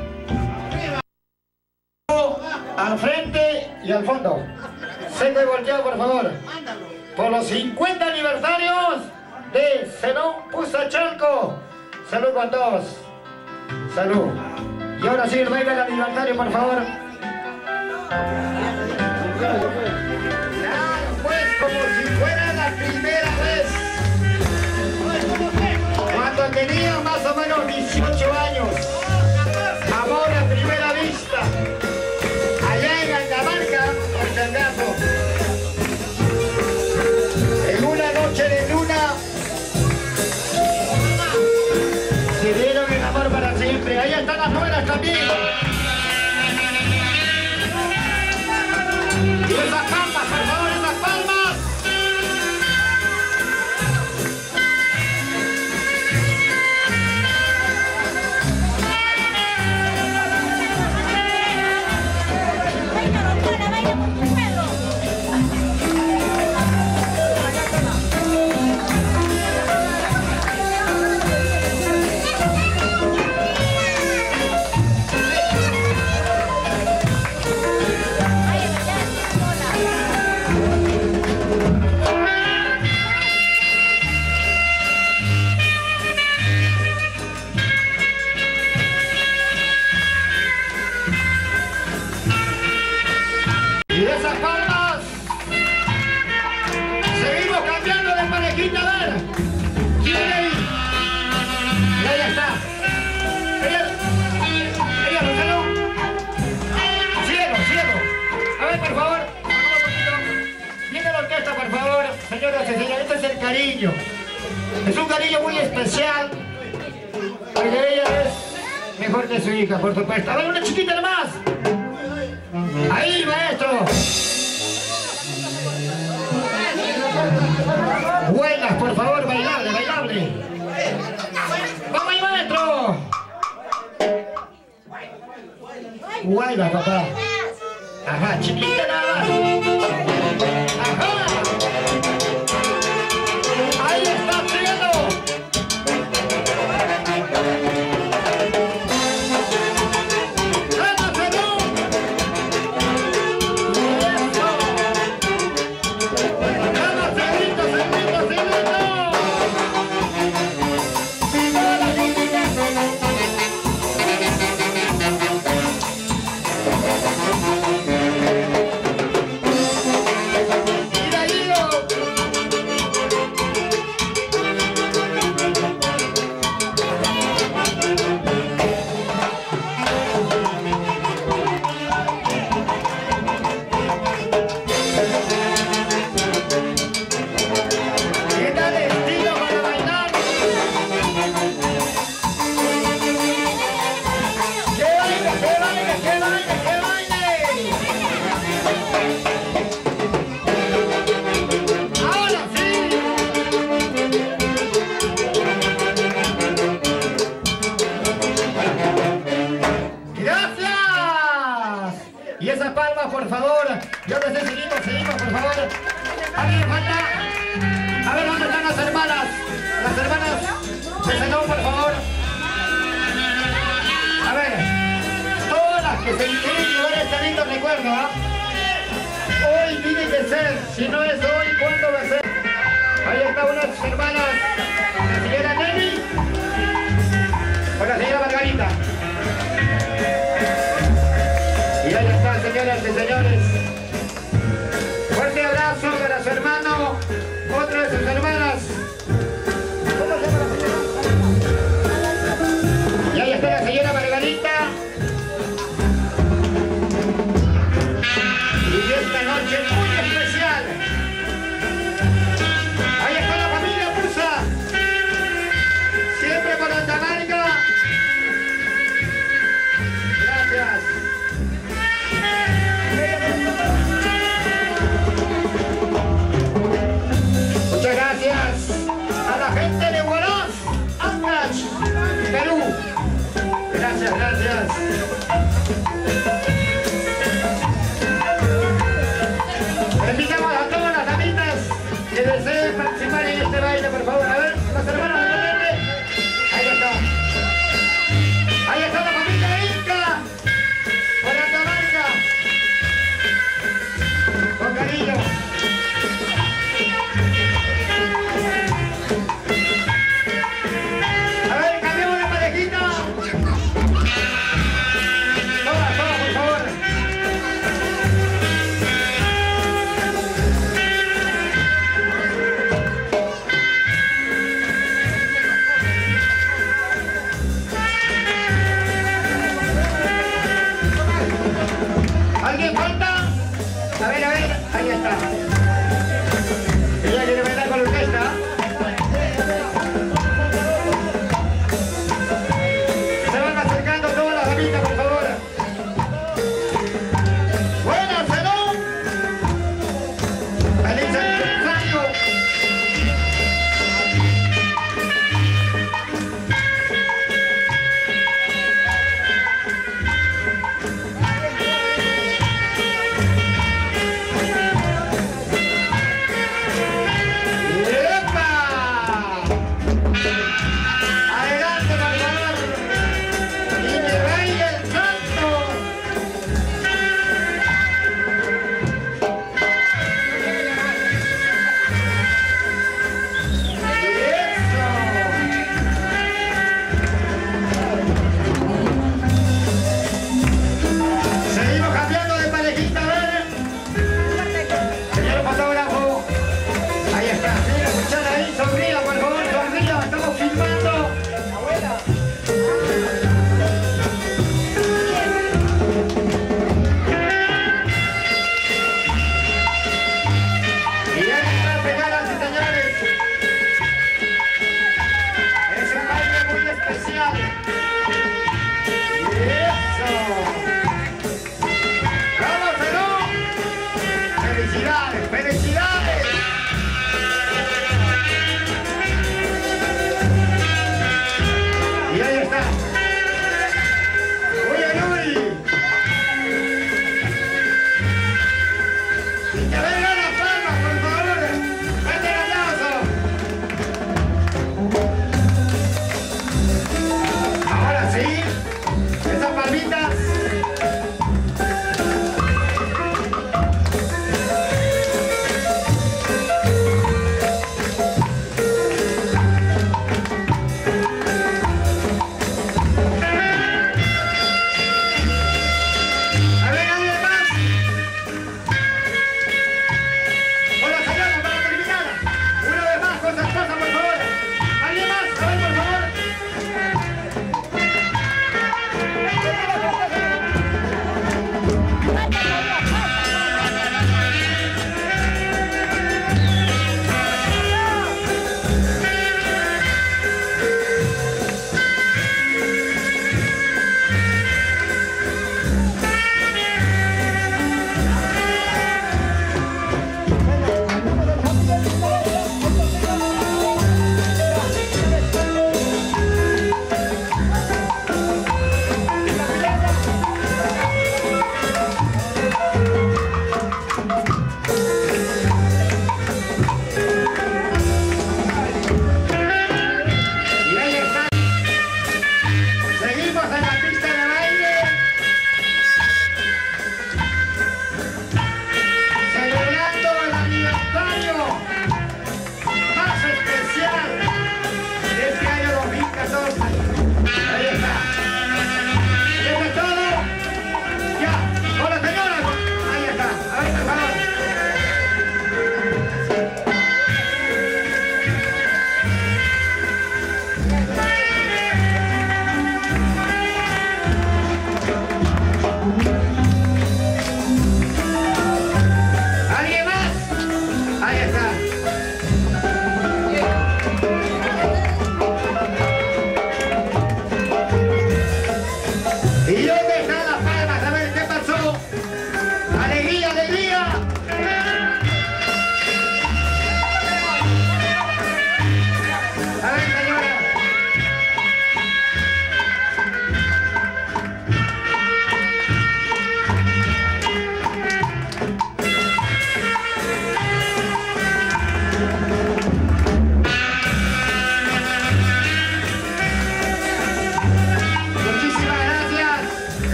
al frente y al fondo. Seco y volteado, por favor. Por los cincuenta aniversarios de Zenón Pusa Chalco. Salud con todos. Salud. Y ahora sí, el baile del aniversario, por favor. Pues como si fuera la primera vez. Cuando tenía más o menos dieciocho años. Amor a primera vista. Allá en Andamarca, por si acaso. En una noche de luna. Se dieron el amor para siempre. Ahí están las nuevas también. Y esas palmas, por favor, esas palmas. Y esas palmas. Seguimos cambiando de parejita, a ver. ¿Quién ahí? Y ahí está. Ella, ella, Lucero. Cielo, cielo. A ver, por favor. Viene la orquesta, por favor. Señoras y señores, este es el cariño. Es un cariño muy especial. Porque ella es mejor que su hija, por supuesto. A ver, una chiquita nomás. Ahí, maestro. Buenas, por favor, bailable, bailable. Vamos ahí, maestro. Buenas, papá. Ajá, chiquita nada más. Ajá. Ahí está, cielo. gobierno, ¿ah? Hoy tiene que ser, si no es hoy, ¿cuándo va a ser? Ahí está una de sus hermanas, la señora Nelly o la señora Margarita. Y ahí están, señoras y señores. Fuerte abrazo para su hermano, otra de sus hermanas. ¿Cómo se llama la señora? Y ahí está la señora Margarita. Y esta noche muy especial. Ahí está la familia Pusa. Siempre por Andamarca. Gracias. Muchas gracias a la gente de Huaraz, Ancash, Perú. Gracias, gracias. Invitamos a todas las amigas que deseen participar en este baile, por favor. A ver, las hermanas de Valente. Ahí está. Ahí está la familia Inca. Por Andamarca. Con cariño. A ver, cambiamos de parejita. Todas, todas, por favor.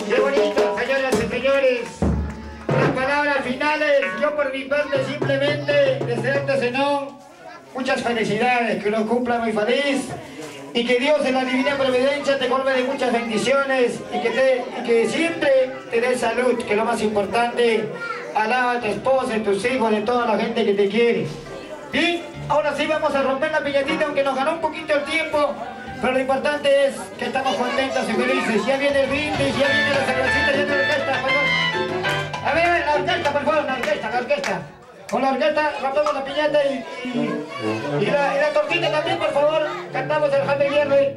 Qué bonito, señoras y señores. Las palabras finales, yo por mi parte simplemente desearte, Zenón, muchas felicidades, que lo cumpla muy feliz y que Dios en la divina providencia te colme de muchas bendiciones y que, te, y que siempre te dé salud, que es lo más importante. Alaba a tu esposa, a tus hijos, de toda la gente que te quiere. Bien, ahora sí vamos a romper la piñatita, aunque nos ganó un poquito el tiempo, pero lo importante es que estamos contentos y felices. Ya viene el brindis, ya viene la cervecita, ya viene la orquesta, por favor. A ver, la orquesta, por favor, la orquesta, la orquesta. Con la orquesta rompemos la piñata y, y, y, la, y la tortita también, por favor. Cantamos el Happy Viernes.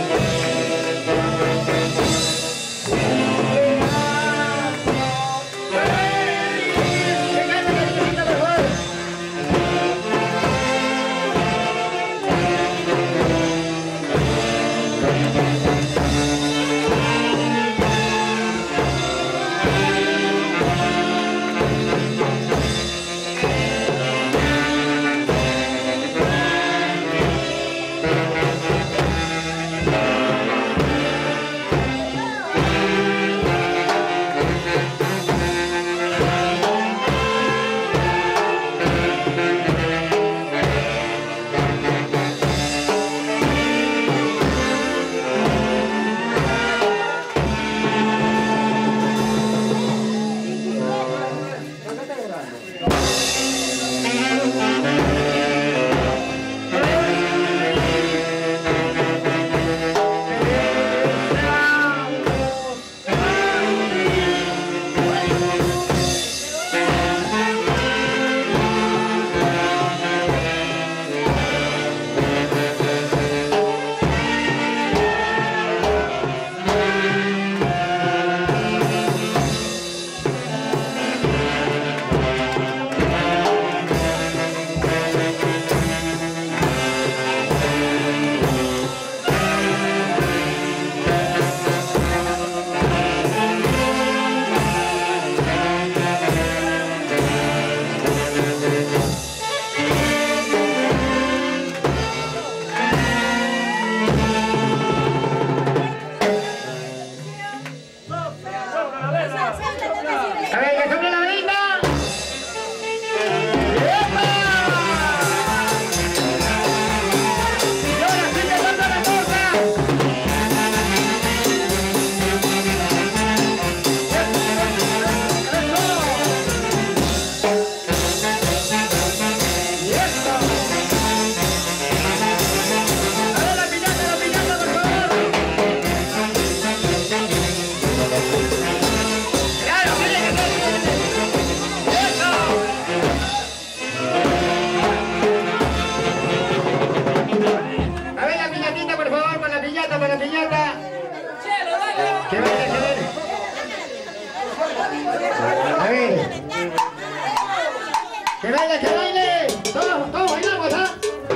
¡Que baile, que baile! ¡Todos, todos bailamos, ah!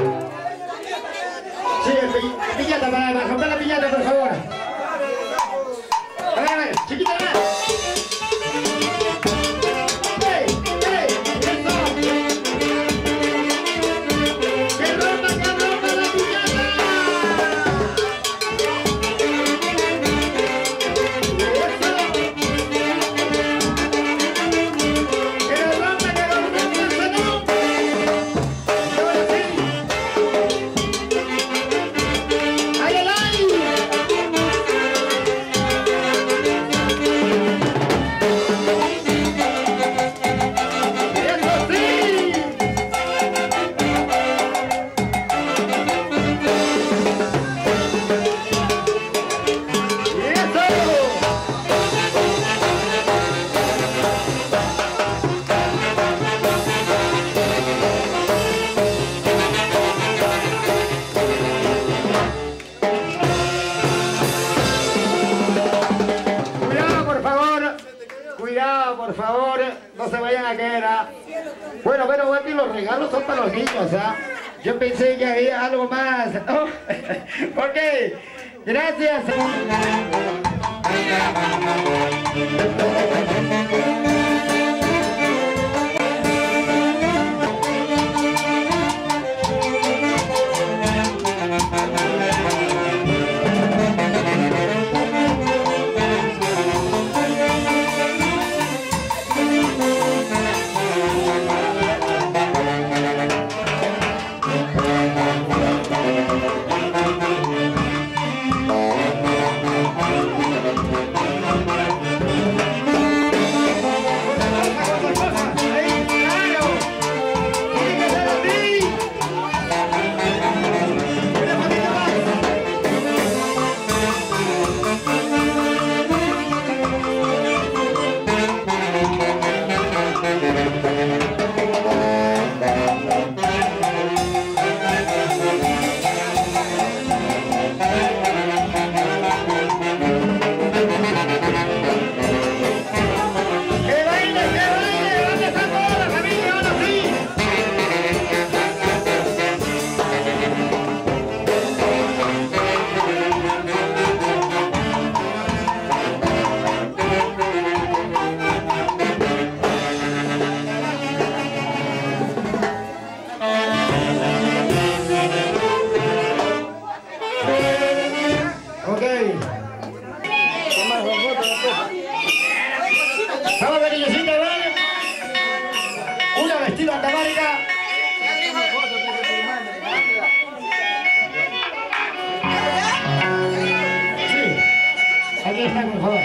Sí, la piñata, para, para romper la piñata, por favor. A ver, a ver, chiquita, a ver. Por favor, no se vayan a caer. ¿Ah? Bueno, bueno, aquí los regalos son para los niños. ¿Ah? Yo pensé que había algo más. ¿No? Ok, gracias. Vamos, cariñosita, ¿vale? Una vestida andamárica. Sí, aquí está, por favor.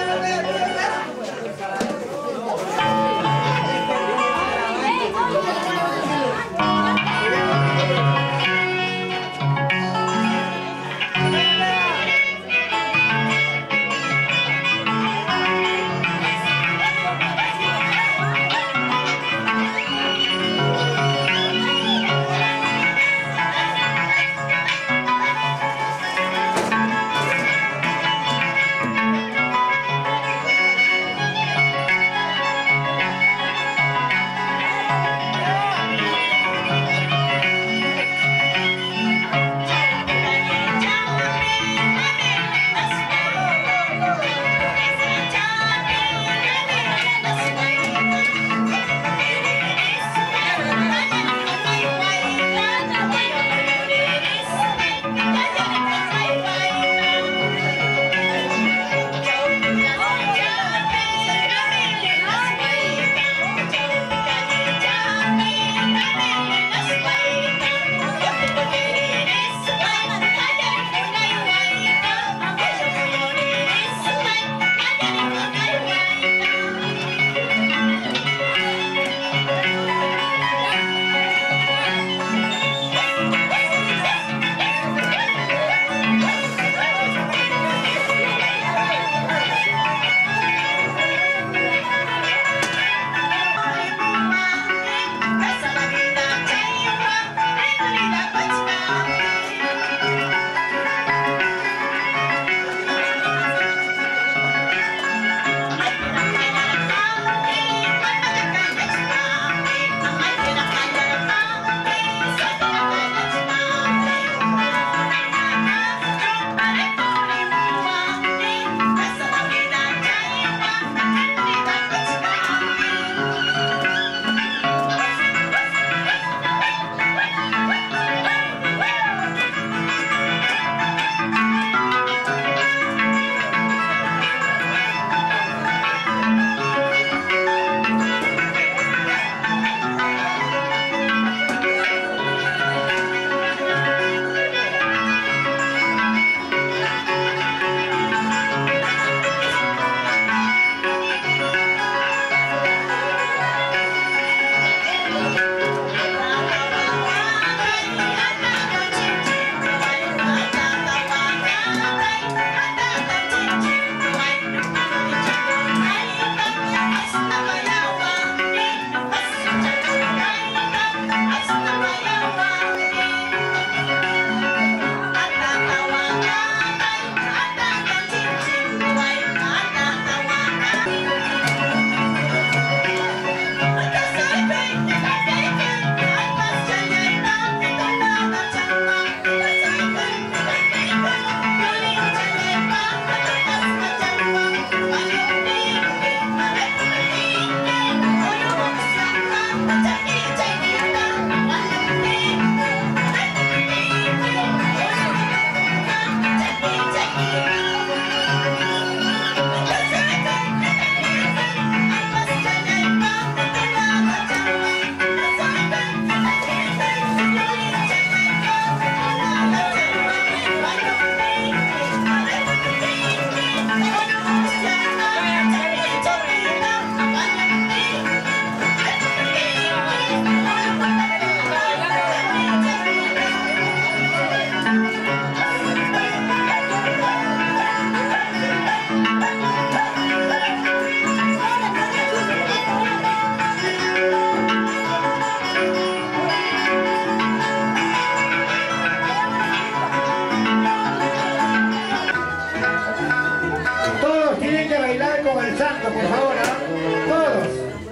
por favor, ¿eh? Todos.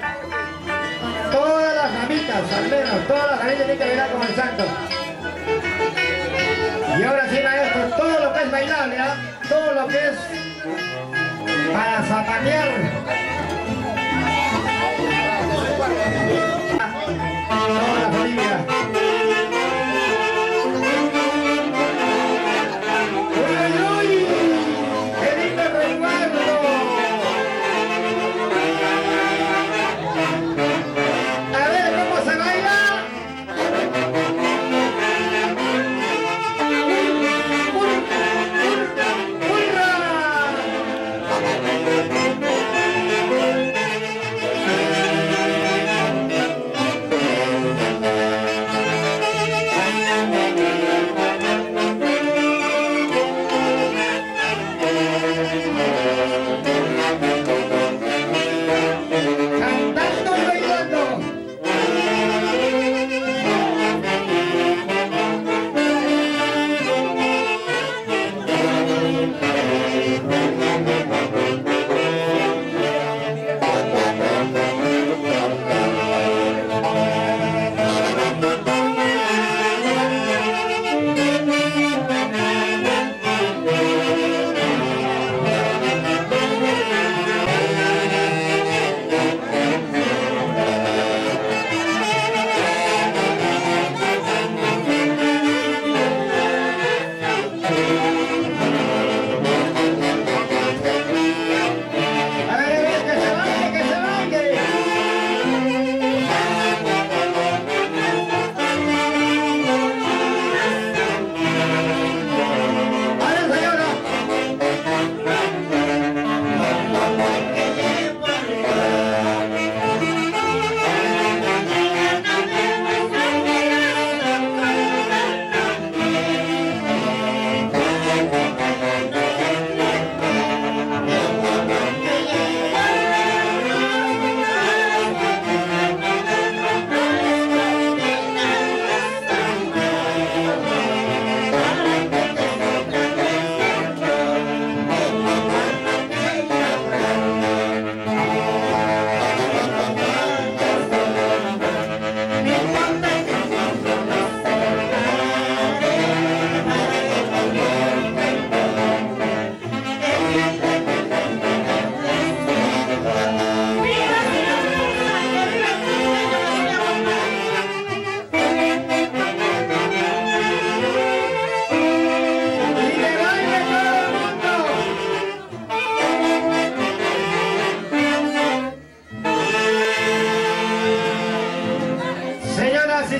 Todas las mamitas, al menos, todas las mamitas tienen que bailar como el santo. Y ahora sí, maestro, todo lo que es bailable, ¿eh? Todo lo que es para zapatear. Toda la familia. ¡Uy, uy! ¡Qué lindo recuerdo!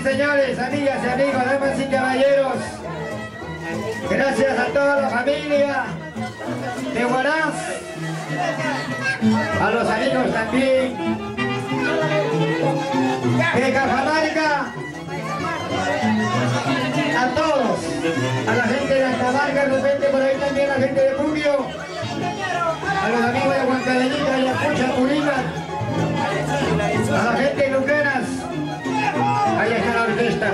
señores, amigas y amigos, damas y caballeros. Gracias a toda la familia de Huaraz, a los amigos también de Cajamarca, a todos, a la gente de Antamarca, de repente por ahí también la gente de Puquio, a los amigos de Huancadenita y Apucha, Purima, a la gente de Luqueras. Ahí está la orquesta.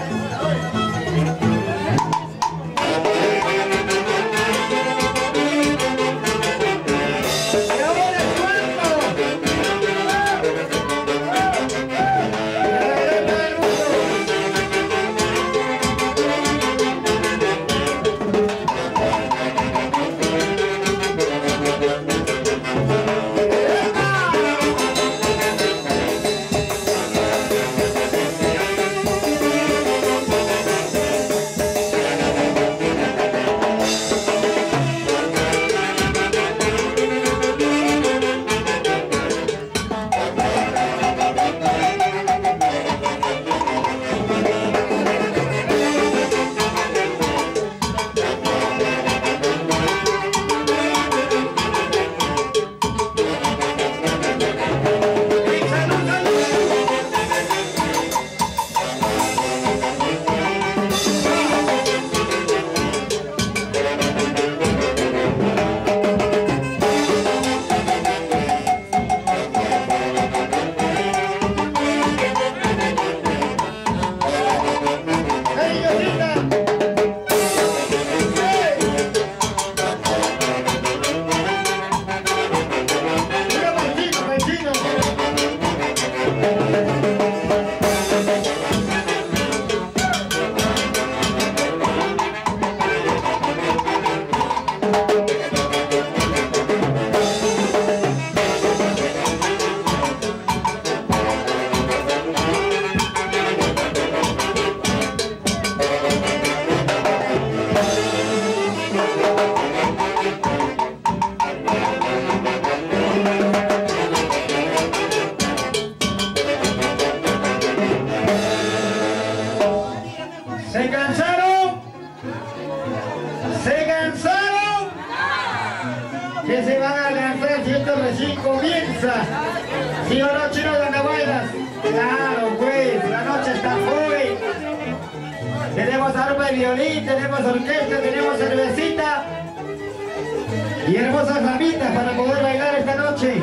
¿Se cansaron? ¿Se cansaron? ¿Qué se van a cansar si esto recién comienza? ¿Sí o no, chinos de Andahuaylas? Claro, pues, la noche está joven. Tenemos arpa de violín, tenemos orquesta, tenemos cervecita y hermosas ramitas para poder bailar esta noche.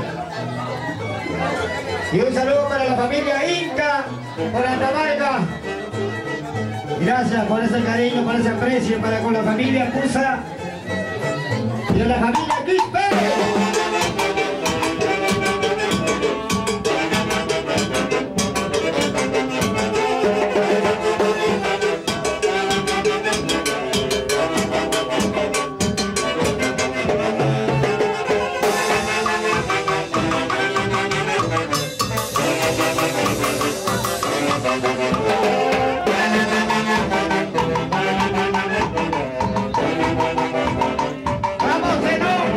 Y un saludo para la familia Inca, por Antamarca. Gracias por ese cariño, por ese aprecio para con la familia Pusa y la familia Quispe. ¡Vamos, Zenón!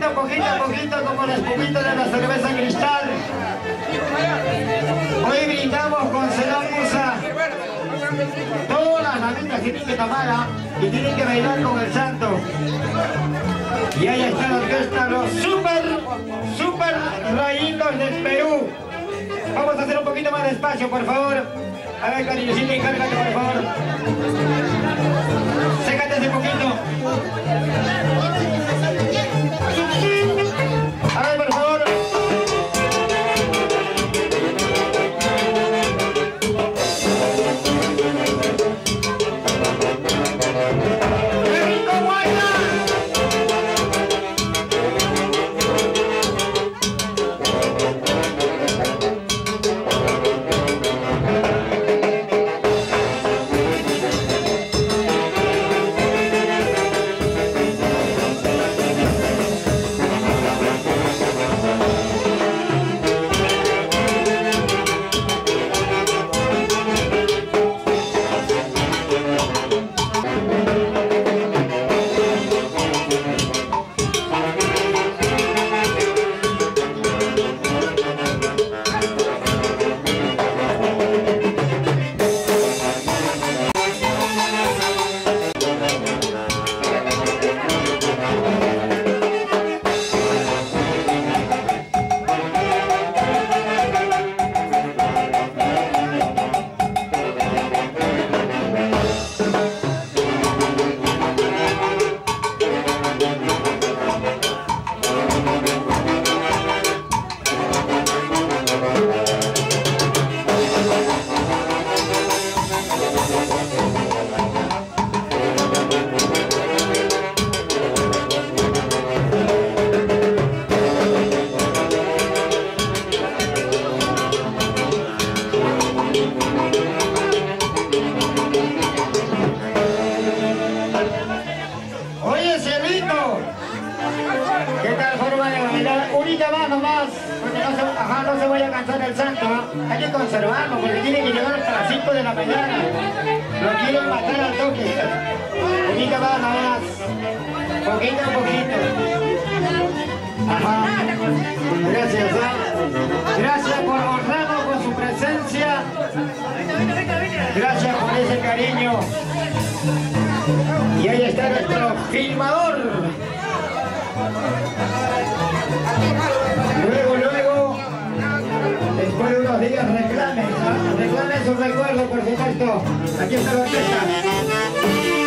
poquito, poquito a poquito, como la espumita de la cerveza cristal. Hoy brindamos con Zenón Pusa. Todas las amigas tienen que tomar, ¿eh? Y tienen que bailar con el santo. Y ahí está la orquesta, los super, super rayitos del Perú. Vamos a hacer un poquito más despacio, por favor. A ver, cariñosita, encárgate, por favor. Sécate ese poquito. A ver, por favor. ¡Qué rico baila! Aquí está la orquesta.